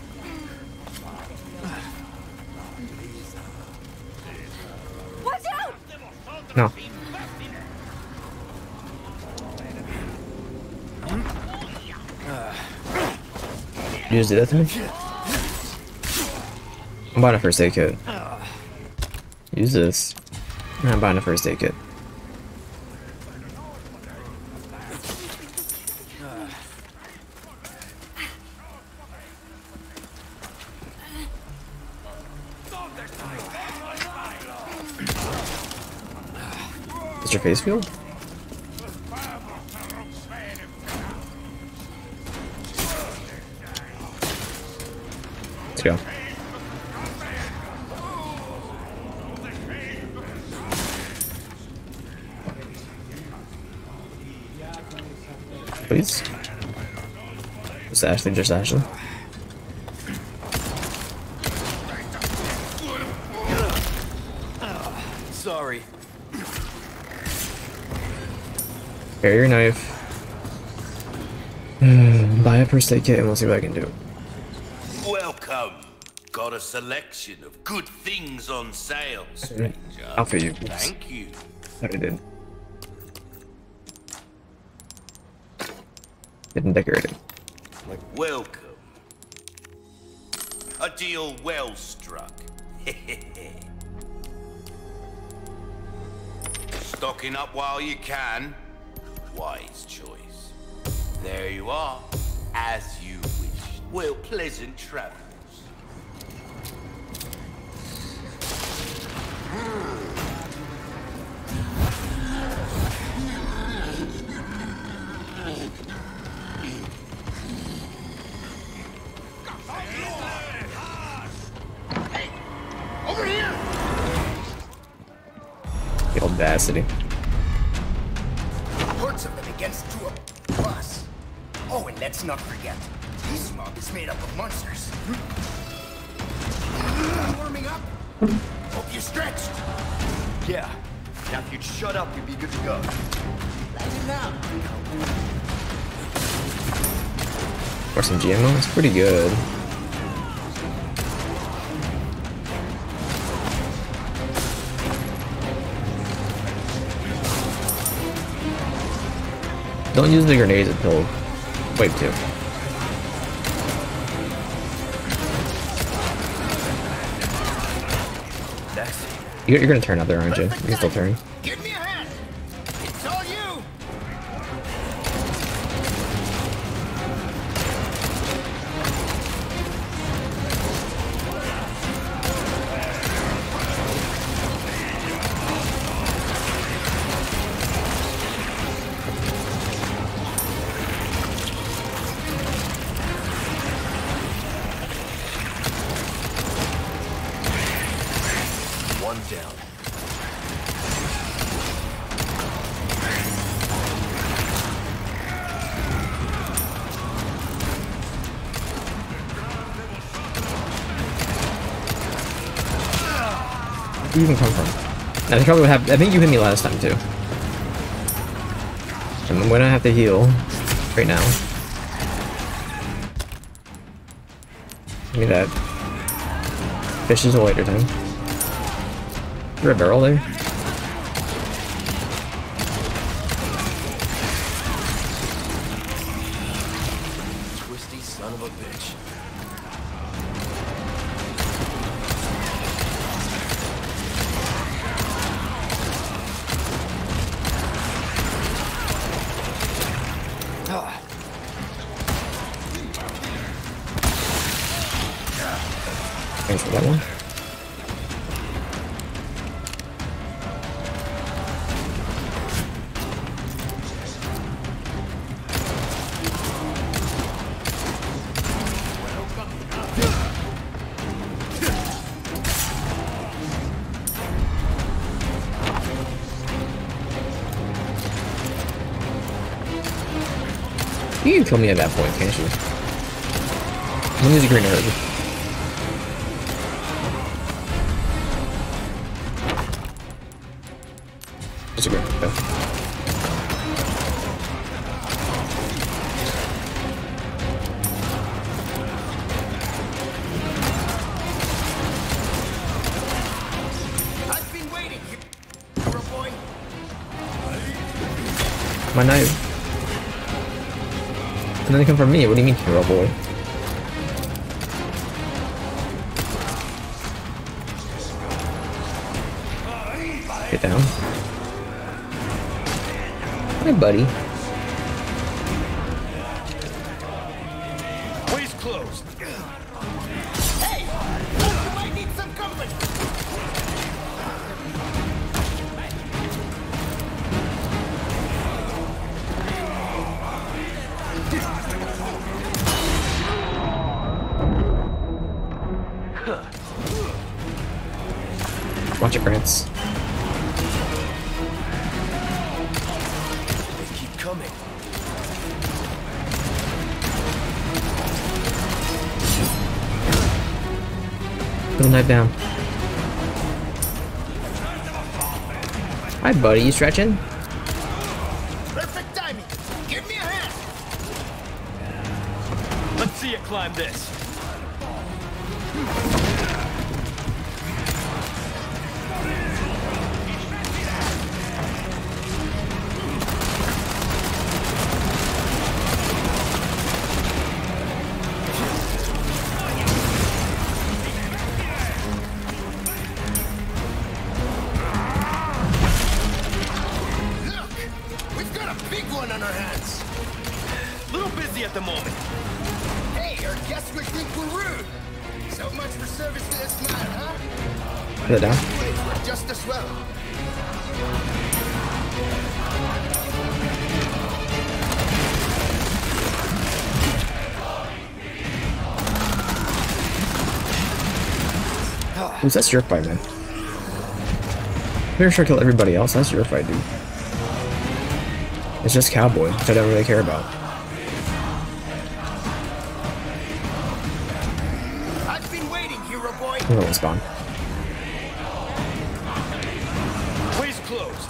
Watch out! No. You just did that to me? I'm buying a first aid kit. Use this. I'm buying a first aid kit. Is your face field? Let's go. Please. Just Ashley, just Ashley. Sorry. Carry your knife. Buy a first aid kit and we'll see what I can do. Welcome. Got a selection of good things on sale, stranger. I'll for you. Thank you. I did. Didn't decorate it. Welcome. A deal well struck. Stocking up while you can. Wise choice. There you are, as you wish. Well, pleasant travels. Over here! The audacity. Hordes of them against two of us. Oh, and let's not forget, this mob is made up of monsters. Warming up? Hope you stretched. Yeah. Now if you'd shut up, you'd be good to go. Lighten up. For some G M O, it's pretty good. Don't use the grenades until wave two. Next. You're, you're gonna turn out there, aren't you? You can still turn. Give me a hand. It's all you. One down. Where do you even come from? I think probably would have. I think you hit me last time too. And I'm gonna have to heal right now. Give me that. Fish is a later time. there a barrel there? Twisty son of a bitch. Ah. Thanks for that one. You can kill me at that point, can't you? I'm gonna use a green herb. Just a green herb. I've been waiting, hero boy. My knife. And then they come from me. What do you mean, hero boy? Get down. Hi, buddy. Way's closed. Hey! You might need some company! Watch it, Prince. They keep coming. Put the knife down. Hi, buddy. You stretching? Perfect timing! Give me a hand! Let's see you climb this. Look! We've got a big one on our hands! Little busy at the moment. Hey, our guests would think we're rude! So much for service to this man, huh? Put it down. Ways work just as well. Who's that's your fight, man? Pretty sure kill everybody else. That's your fight, dude. It's just Cowboy, which I don't really care about. I've been waiting, hero boy! We won't spawn. Way's closed.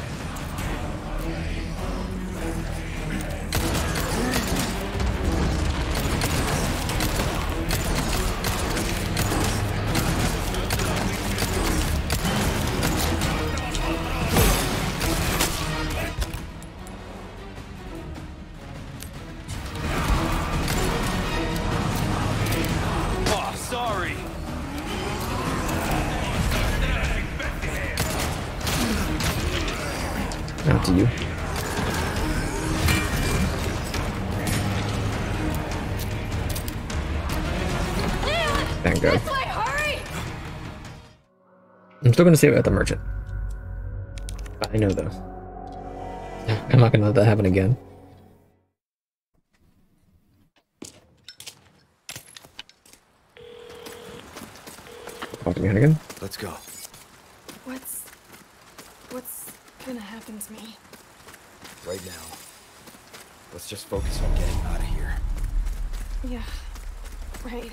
Oh, sorry. Not to you. Thank God. This way, hurry! I'm still gonna save it at the merchant. I know though. I'm not gonna let that happen again. Talk to me, Hennigan. Let's go. What's... What's gonna happen to me? Right now. Let's just focus on getting out of here. Yeah, right.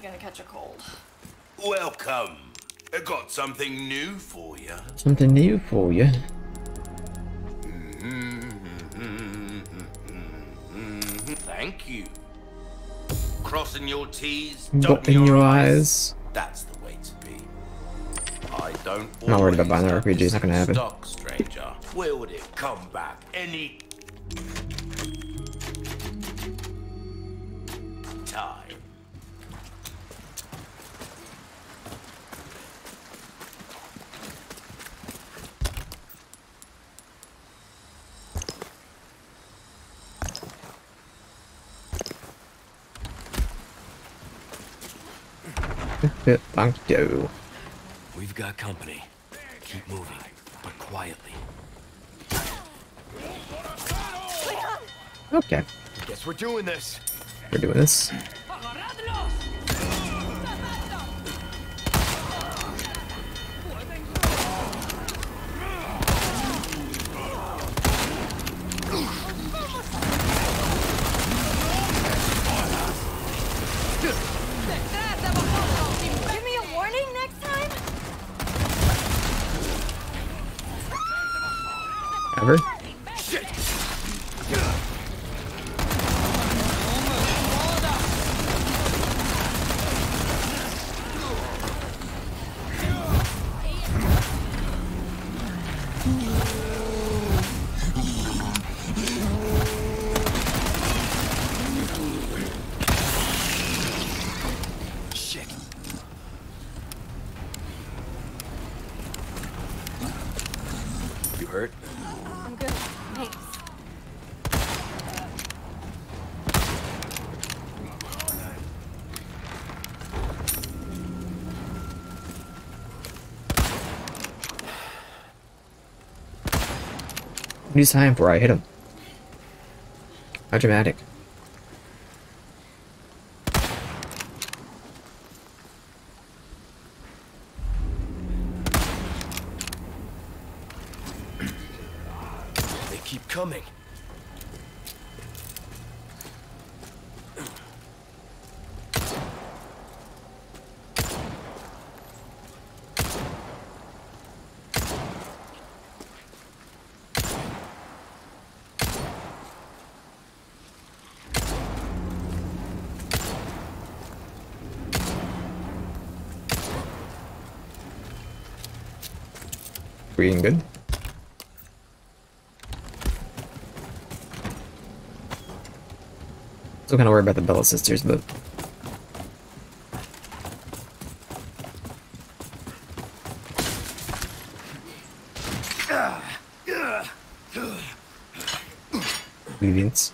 gonna catch a cold. Welcome. I got something new for you. Something new for you. Thank you. Crossing your T's, Dotting dotting your your eyes. That's the way to be. I don't. I'm not worried about buying always that R P G, it's not gonna have happen. Stock, stranger. Where would it come back? Any time. Bit thank you. We've got company. Keep moving, but quietly. Okay, Guess we're doing this. we're doing this. Give me a warning next time? Ever? Shit. You hurt? I'm good. Thanks. Use time before I hit him. How dramatic. They keep coming. Reading good. Still kind of worried about the Bella sisters, but Obedience.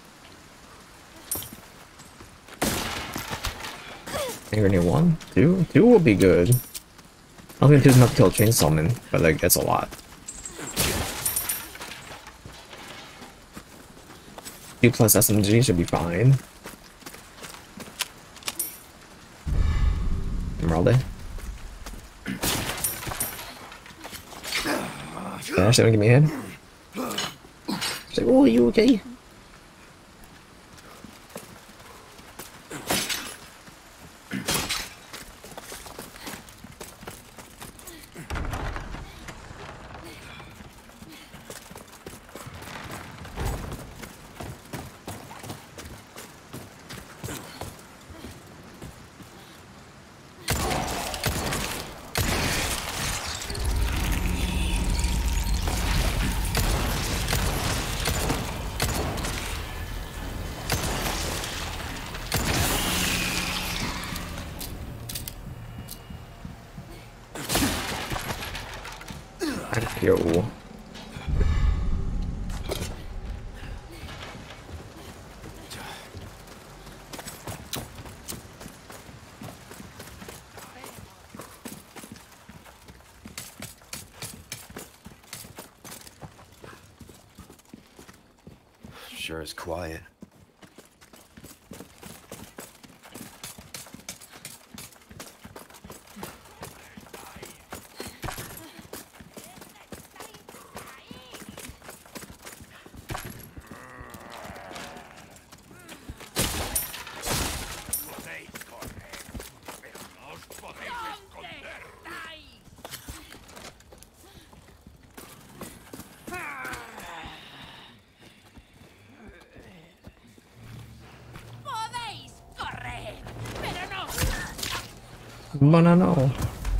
Anger near one? Two? Two will be good. I was gonna do enough to kill a chainsaw man, but like that's a lot. Two plus S M G should be fine. Emeralde. Yeah, she don't give me a hand. She's like, oh, are you okay? Yo. Sure is quiet. Banana.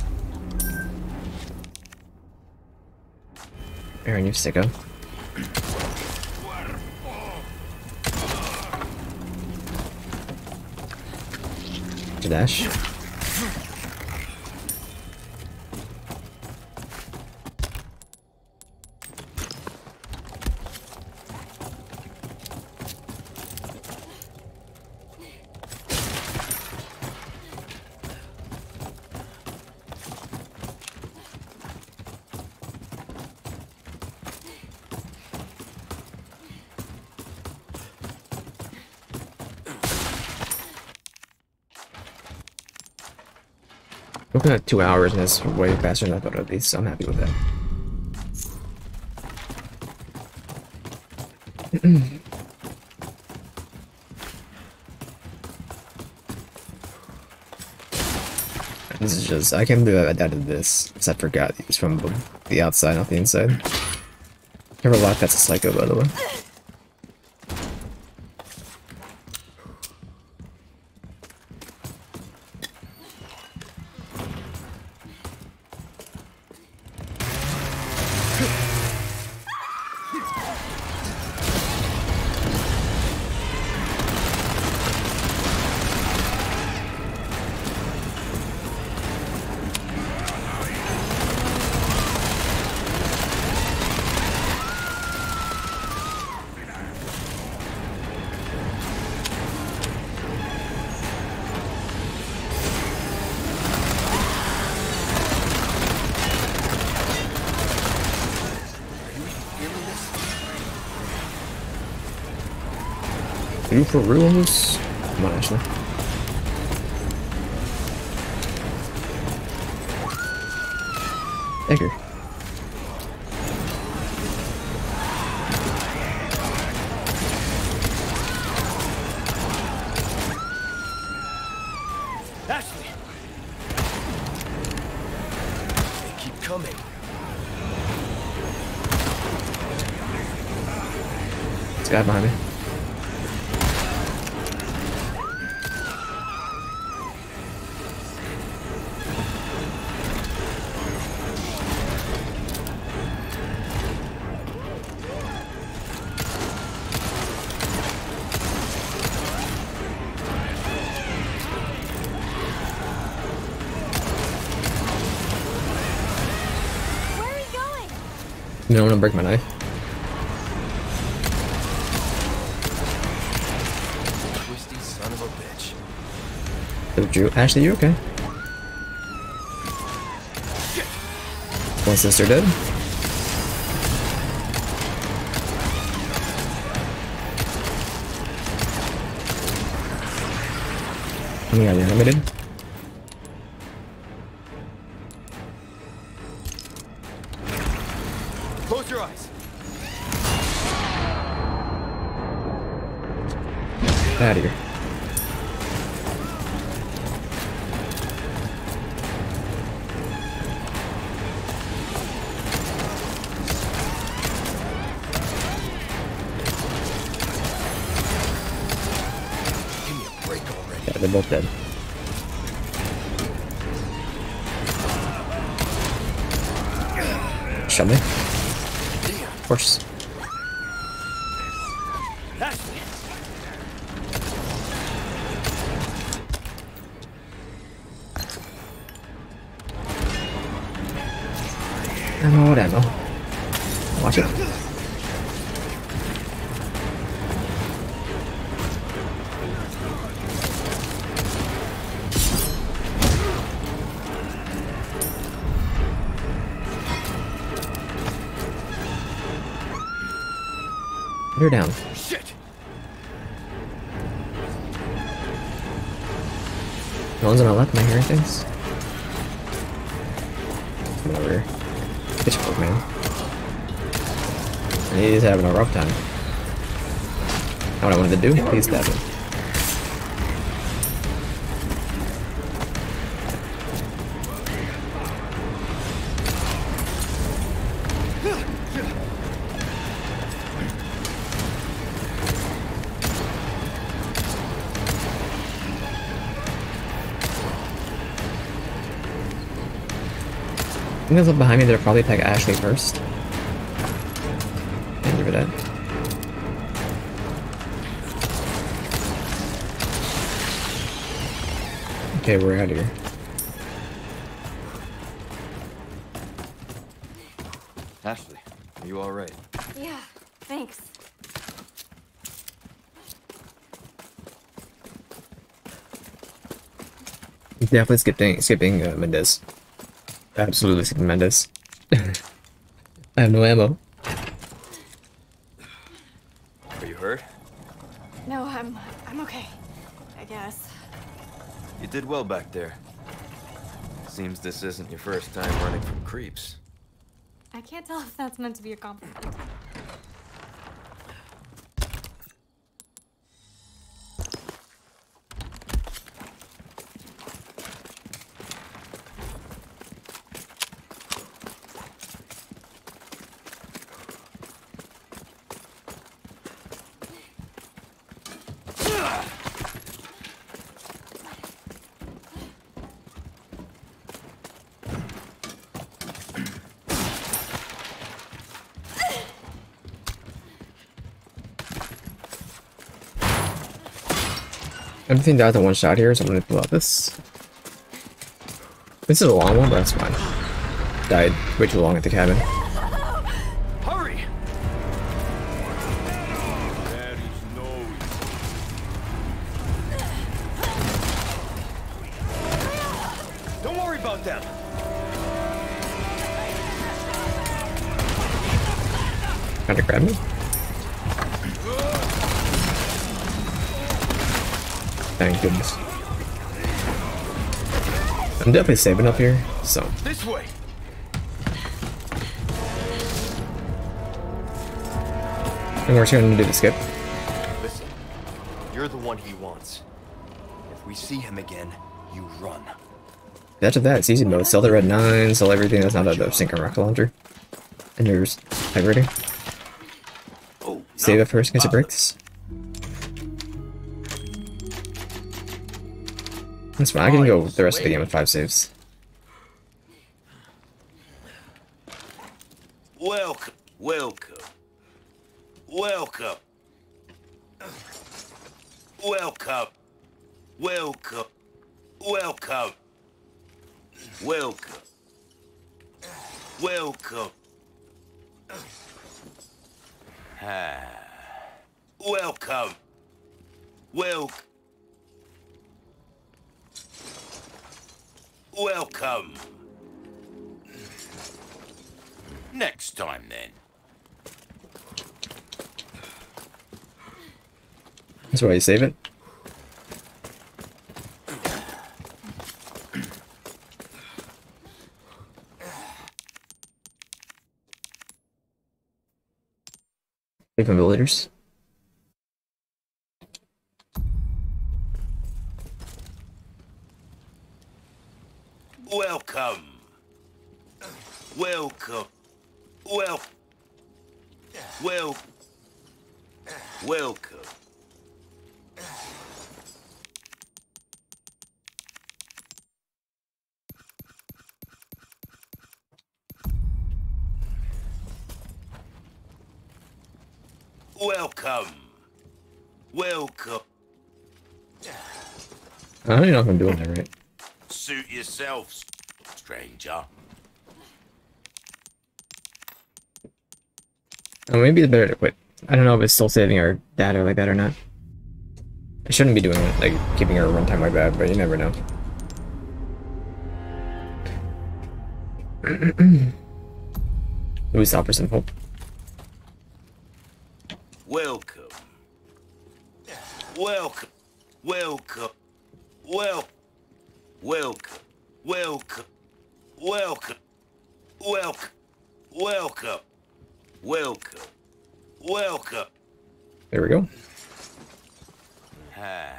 Aaron, you sicko. Dash. Looking at two hours and it's way faster than I thought it would be, so I'm happy with that. This is just, I can't believe I added this, because I forgot it was from the outside, not the inside. Never lock, that's a psycho, by the way. You for reals? Come on, Ashley. Dagger. Ashley! They keep coming. There's a guy behind me. You don't want to break my knife? Twisty son of a bitch. So Drew, Ashley, you okay? One sister dead? Oh my god, you're animated? Close your eyes. Get out of here. Give me a break already. Yeah, they're both dead. Shot me. Of course. Ashley! Ammo, what ammo? Watch it. Put her down. Shit! No one's on my left, am I hearing things? Come over here. Pitchfork, man. He's having a rough time. Not what I wanted to do, please stab him. think there's one behind me that'll probably attack Ashley first. Thank you for that. Okay, we're out of here. Ashley, are you alright? Yeah, thanks. Definitely skipping skipping uh, Mendez. Absolutely skipping Mendez. I have no ammo. Are you hurt? No, I'm I'm okay. I guess. You did well back there. Seems this isn't your first time running from creeps. I can't tell if that's meant to be a compliment. Everything dies in one shot here, so I'm gonna pull out this. This is a long one, but that's fine. Died way too long at the cabin. Hurry! Don't worry about them. Trying to grab me? Thank goodness. I'm definitely saving up here, so. This way. And we're going to do the skip. Listen, you're the one he wants. If we see him again, you run. That's of that, it's easy mode. Sell the red nine, sell everything that's not a sinking rocket launcher. And there's type rating. Oh, Save no. it first in case it breaks. That's fine, I can go the rest of the game with five saves. Welcome, welcome, welcome, welcome, welcome, welcome, welcome, welcome, ah, welcome, welcome. Welcome. Next time, then. That's why you save it. Save villagers. Welcome. Welcome. Well. Well. Welcome. Welcome. Welcome. I don't even know if I'm doing that right. Suit yourself, stranger. Oh, maybe it's better to quit. I don't know if it's still saving our data like that or not. I shouldn't be doing it, like keeping our runtime like that, but you never know. We stop for some hope. Welcome. Welcome. Welcome. Well. Welcome. Welcome. Welcome. Welcome. Welcome. Welcome. Welcome. There we go. Ah.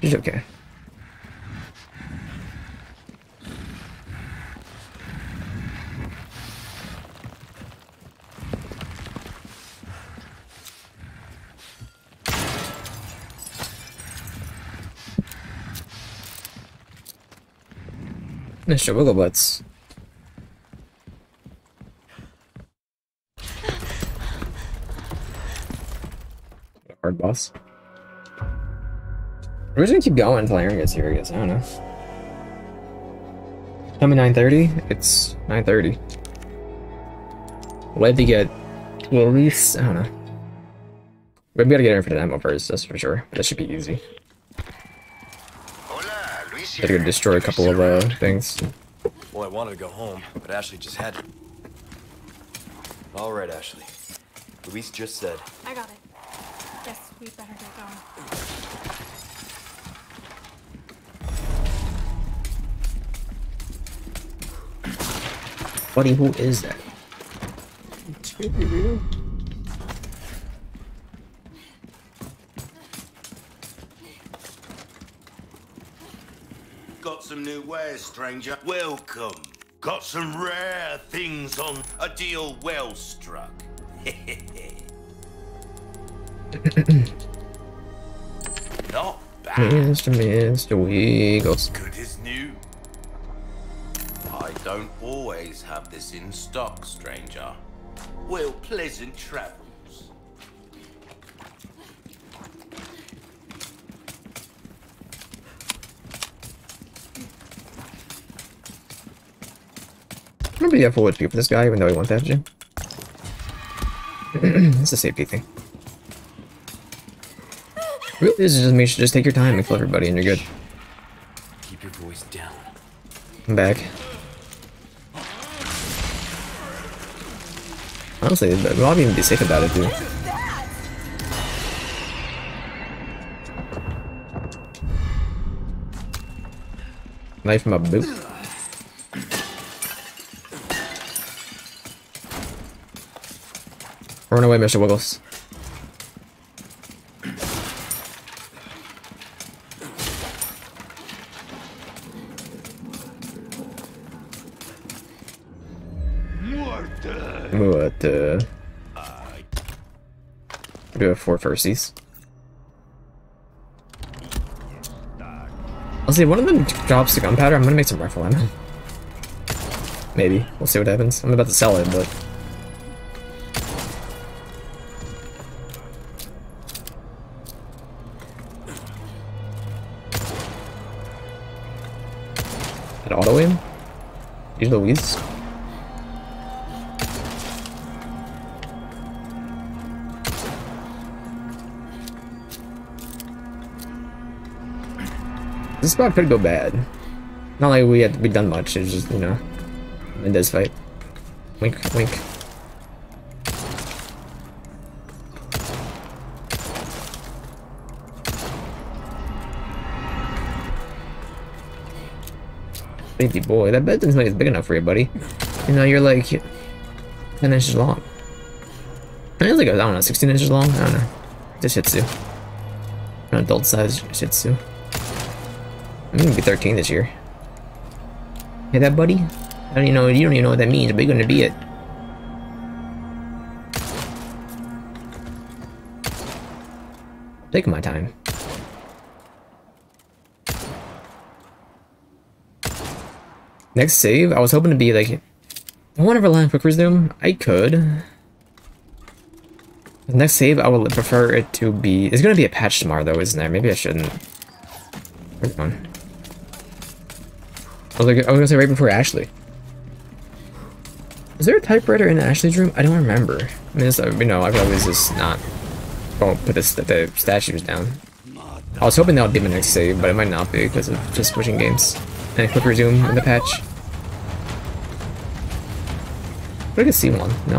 She's okay. Mister Wigglebutts. Hard boss. We're just gonna keep going until Aaron gets here, I guess. I don't know. Coming nine thirty? It's nine thirty. We'll have to get to at least, I don't know. We gotta get Aaron for the demo first, that's for sure. But that should be easy. Gotta go destroy a couple of uh, things. Well, I wanted to go home, but Ashley just had to. All right, Ashley. Luis just said. I got it. Guess we better get going. Buddy, who is that? Got some new wares, stranger. Welcome. Got some rare things on a deal well struck. Not bad. Mister Mister Wiggles. Good as new. I don't always have this in stock, stranger. Well, pleasant travels. I'm gonna be a full H P for this guy, even though he wants that gym. It's a safety thing. Really, this is just me. Should just take your time and kill everybody, and you're good. Keep your voice down. I'm back. Honestly, we'll all even be safe about it, dude. Knife in my boot. Run away, Mister Wiggles. What the? Do have four firsties. I'll see, one of them drops the gunpowder. I'm gonna make some rifle ammo. Maybe. We'll see what happens. I'm about to sell it, but... Did auto aim? Use Louise? This spot could go bad. Not like we had to be done much, it's just, you know, Mendez fight. Wink, wink. Baby boy, that bed doesn't make it big enough for you, buddy. You know, you're like ten inches long. And it's like, I don't know, sixteen inches long? I don't know. It's a Shih Tzu. An adult size Shih Tzu. I'm gonna be thirteen this year. Hear that, buddy? I don't even know. You don't even know what that means, but you're gonna be it. Taking my time. Next save, I was hoping to be like, I want to rely on quick resume. I could. The next save, I would prefer it to be. It's gonna be a patch tomorrow, though, isn't there? Maybe I shouldn't. Where's it going? I was, like, I was gonna say right before Ashley. Is there a typewriter in Ashley's room? I don't remember. I mean, it's, you know, I could always just not. Won't put this, the statues down. I was hoping that would be my next save, but it might not be because of just switching games. And quick resume in the patch. But I could see one, no?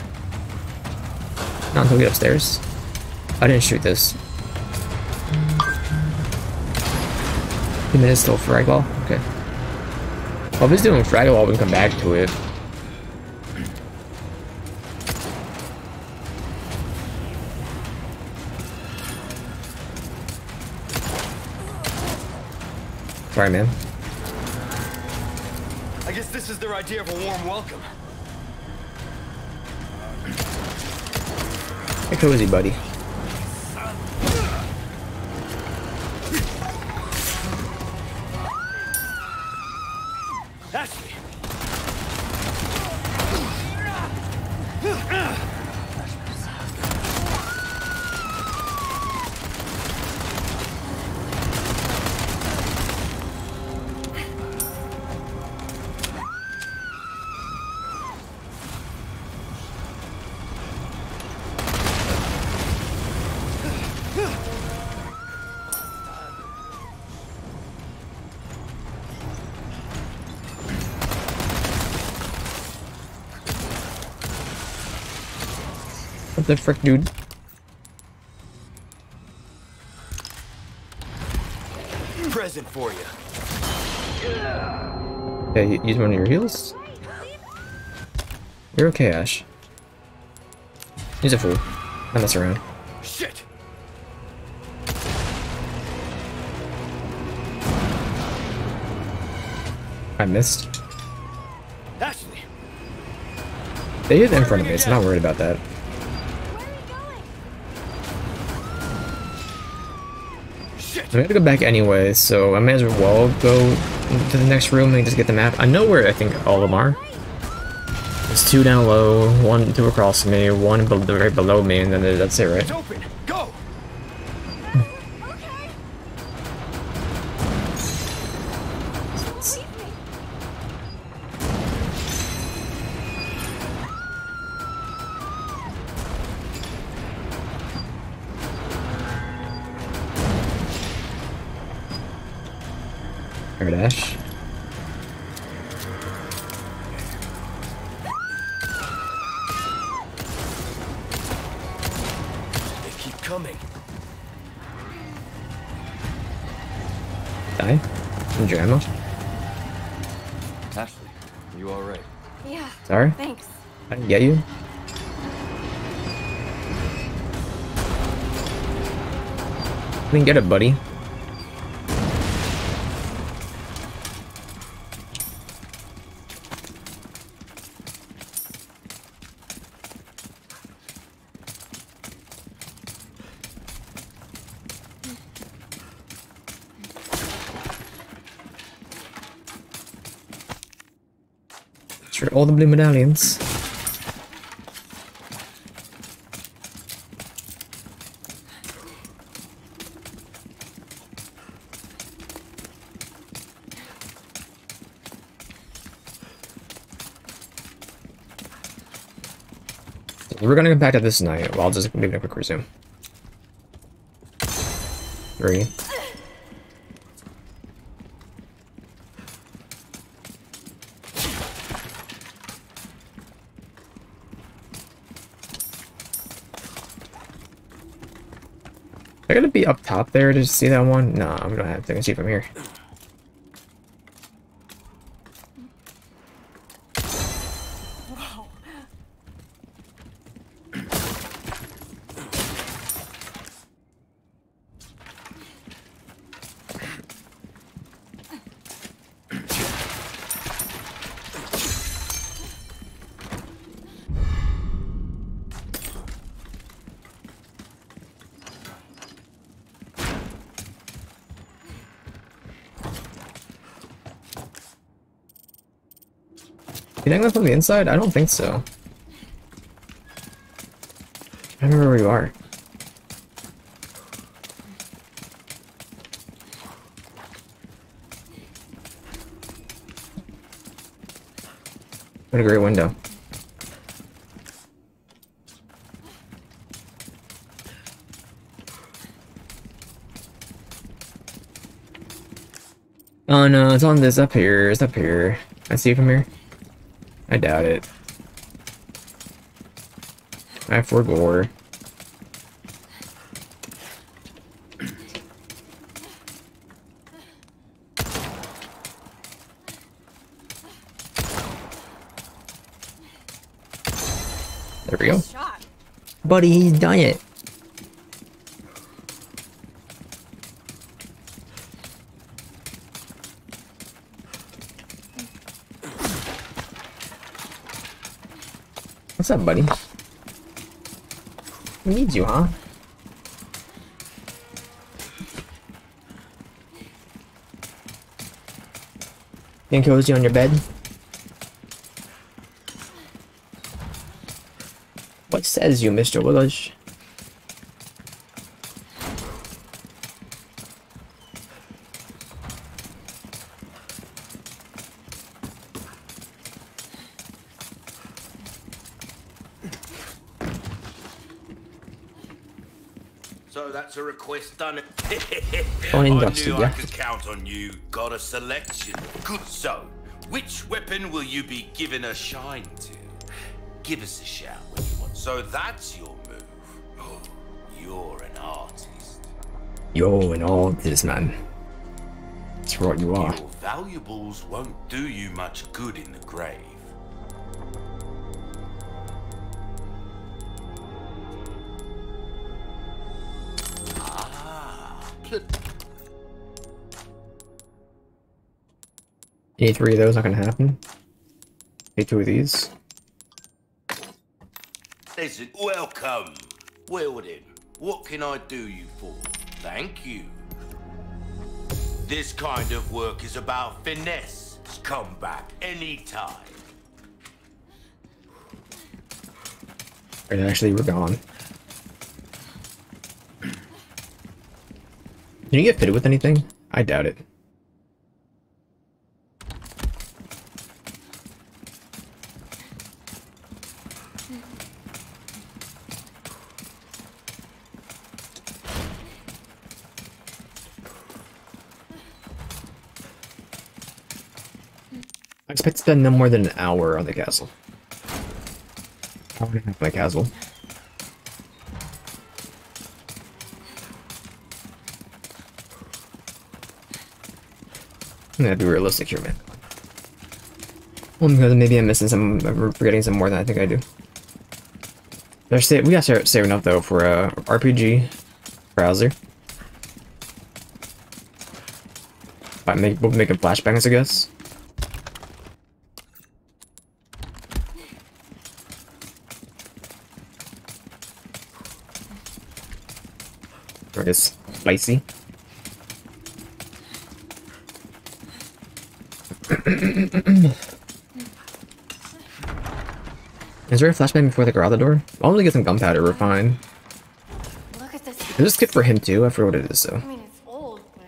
Not until we get upstairs. I didn't shoot this. Two minutes till Fragwall? Okay. Well, if it's doing Fragwall, we can come back to it. Sorry, man. I guess this is their idea of a warm welcome. Hey, cozy, buddy. Ashley! What the frick, dude? Present for you. Okay, use one of your heals. You're okay, Ash. He's a fool. Not mess around. Shit! I missed. Ashley! They hit in front of me, so I'm not worried about that. I'm gonna go back anyway, so I may as well go to the next room and just get the map. I know where I think all of them are. There's two down low, one two across me, one be right below me, and then that's it, right? It's open! Go! Alright, Ash. They keep coming. Die? Need your ammo? Ashley, are you alright? Yeah. Sorry? Thanks. I didn't get you. I didn't get it, buddy. Sure, all the blue medallions. We're gonna come back to this night. Well, I'll just leave it a quick resume. Three. I gotta be up top there to see that one? Nah, I'm gonna have to see from here. You think that's on the inside? I don't think so. I don't remember where you are. What a great window. Oh no, it's on this up here. It's up here. I see it from here. I doubt it. I have four gore. There we go. Shot. Buddy, he's done it. What's up, buddy? Who needs you, huh? Getting cozy on your bed? What says you, Mister Willish? So that's a request done. Phone I industry, knew yeah. I could count on you. Got a selection. Good. So, which weapon will you be giving a shine to? Give us a shout when you want. So that's your move. Oh, you're an artist. Yo, and all this, man. That's what you are. Your valuables won't do you much good in the grave. Any three of those not gonna happen. Any two of these. Listen, welcome. Well then, what can I do you for? Thank you. This kind of work is about finesse. Come back anytime. Right, actually, we're gone. Can you get fitted with anything? I doubt it. I expect to spend no more than an hour on the castle. Hour and a half on the castle. I'm gonna be realistic here, man. Well, because maybe I'm missing some, I'm forgetting some more than I think I do. There's sa we gotta start saving up though for a uh, R P G browser. I make we'll make a flashbangs, I guess. Or just spicy. Is there a flashbang before they go out the door? I'll only get some gunpowder, we're fine. Look at this. Is this good for him too? I forget what it is though. I mean, it's old, but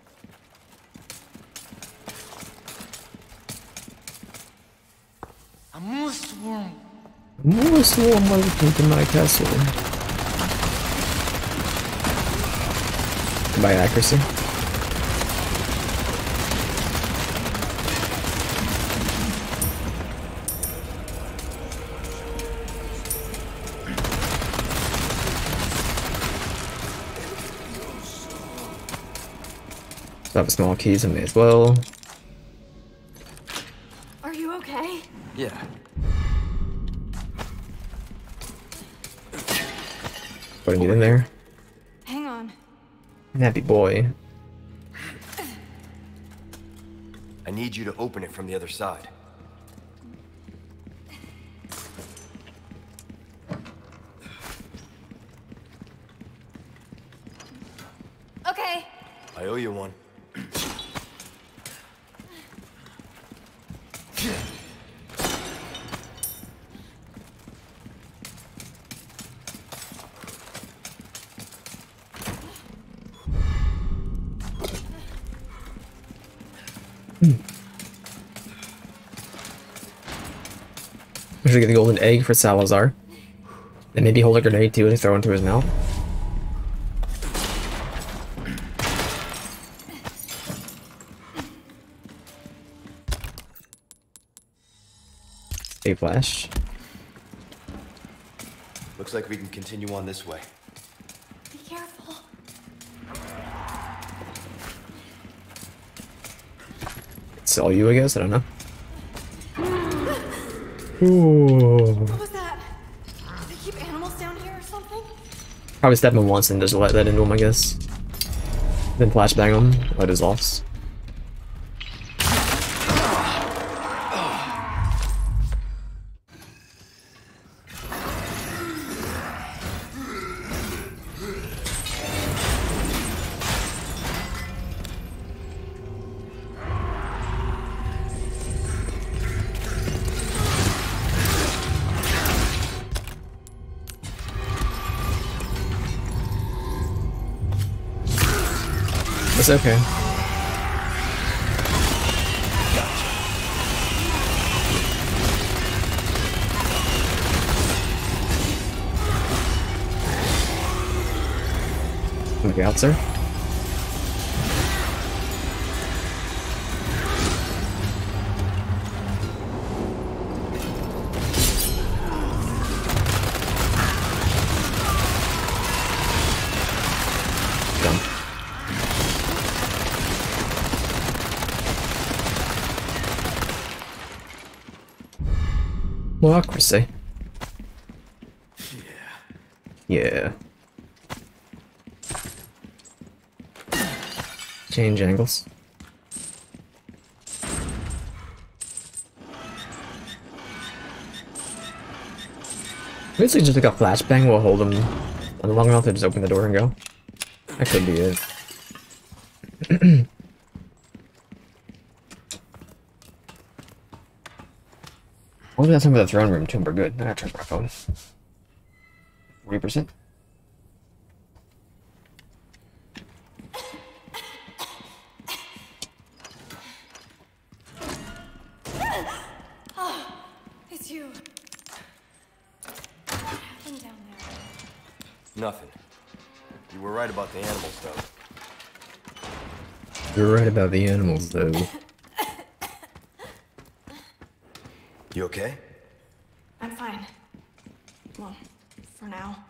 A moose swarm. More swarm welcome to my castle. By accuracy. So I have small keys in me as well. are you okay? Yeah. Putting it in there. Hang on. Happy boy. I need you to open it from the other side. Okay. I owe you one. We should get the golden egg for Salazar. Then maybe hold a grenade too and throw into his mouth. A flash. Looks like we can continue on this way. Be careful. It's all you, I guess. I don't know. Ooh. What was that? Do they keep animals down here or something? Probably step him once and just let that into him, I guess. Then flashbang him, let his loss. It's okay. Look out, sir. Done. Democracy. Yeah. Change angles. Basically just like a flashbang will hold them long enough to just open the door and go. That could be it. What was that time for the throne room too? We're good. I gotta charge my phone. forty percent. It's you. What happened down there? Nothing. You were right about the animals, though. You're right about the animals, though. You okay? I'm fine. Well, for now.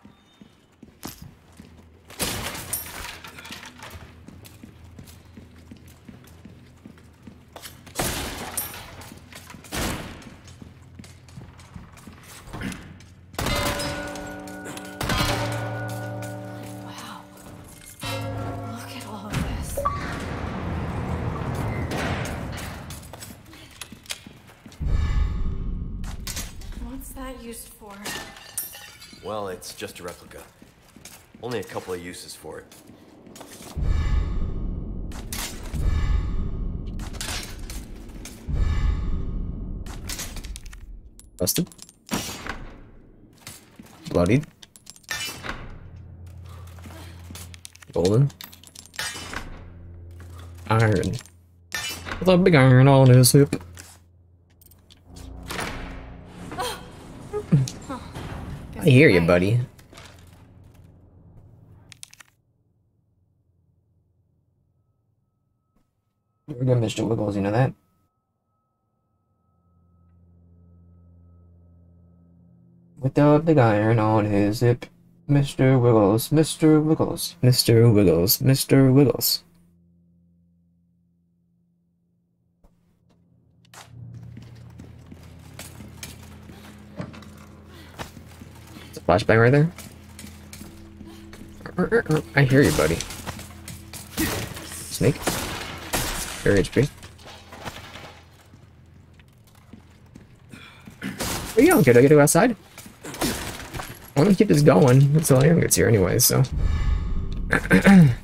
Wow. Look at all of this. What's that used for? Well, it's just a replica. Only a couple of uses for it. Busted. Bloodied. Golden. Iron. With a big iron on his hip. I hear you, buddy. You're good, Mister Wiggles, you know that? With the big iron on his hip. Mister Wiggles, Mister Wiggles, Mister Wiggles, Mister Wiggles. It's a flashbang right there. I hear you, buddy. Snake. Your H P. Where you going, kid? I get to go outside? I want to keep this going until Liam gets here anyway, so. We can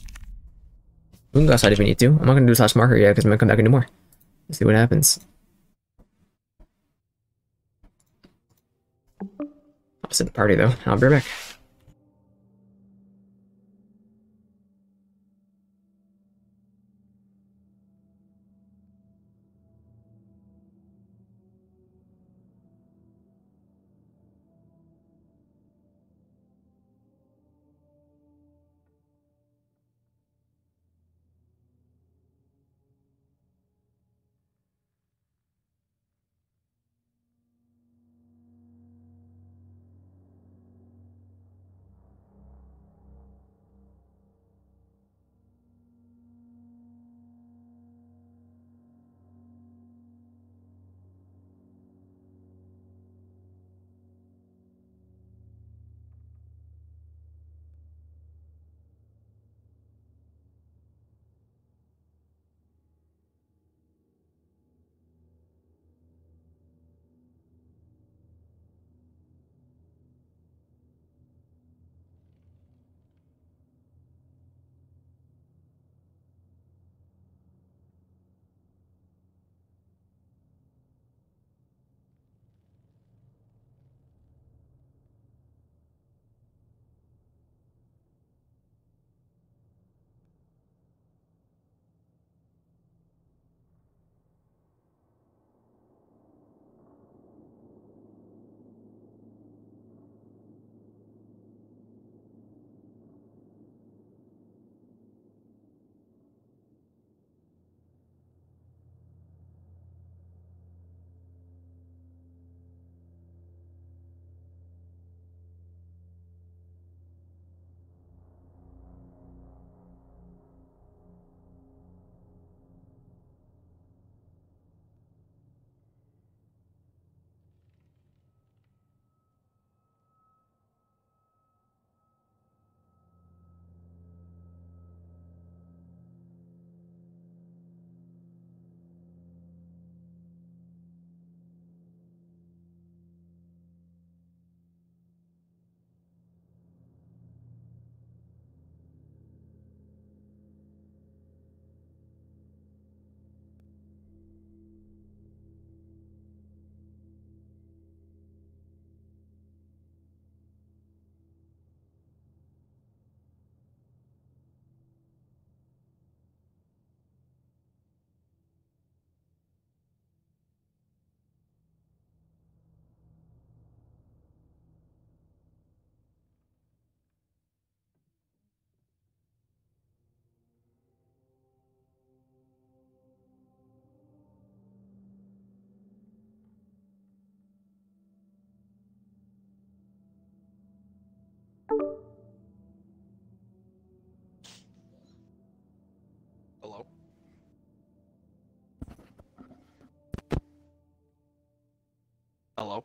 go outside if we need to. I'm not going to do slash marker yet because I'm going to come back and do more. Let's see what happens. Opposite the party though. I'll be right back. Hello?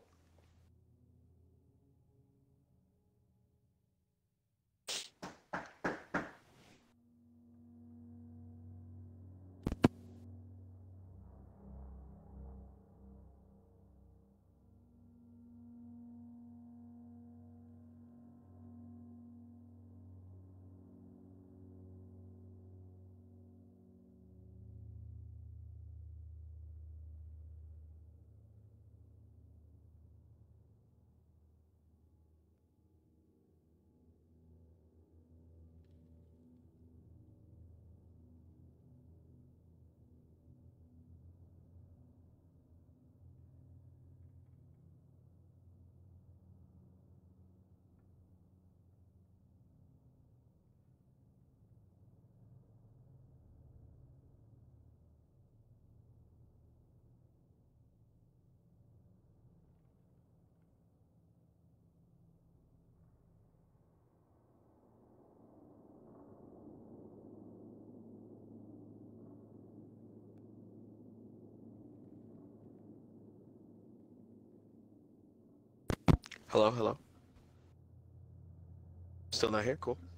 Hello, hello. Still not here? Cool.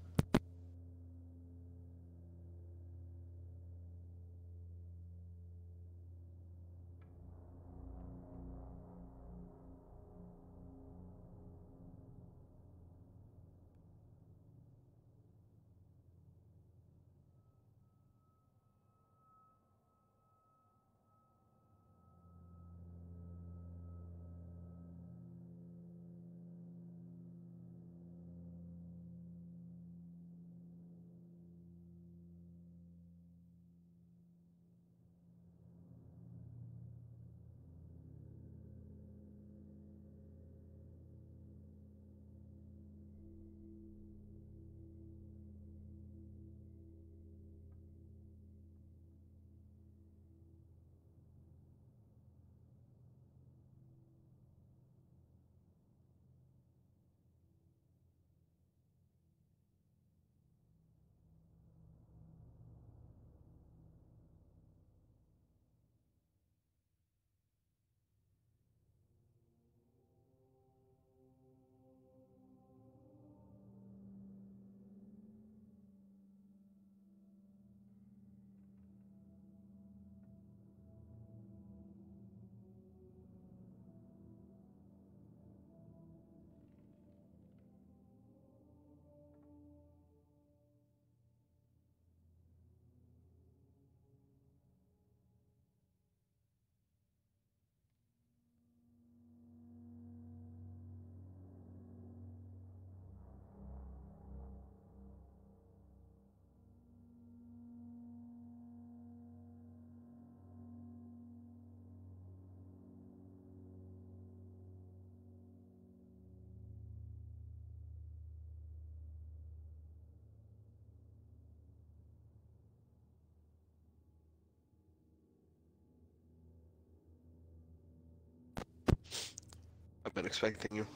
I've been expecting you.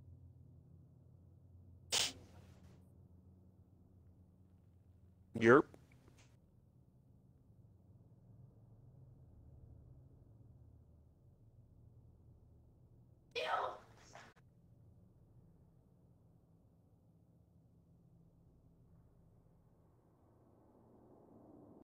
Yerp.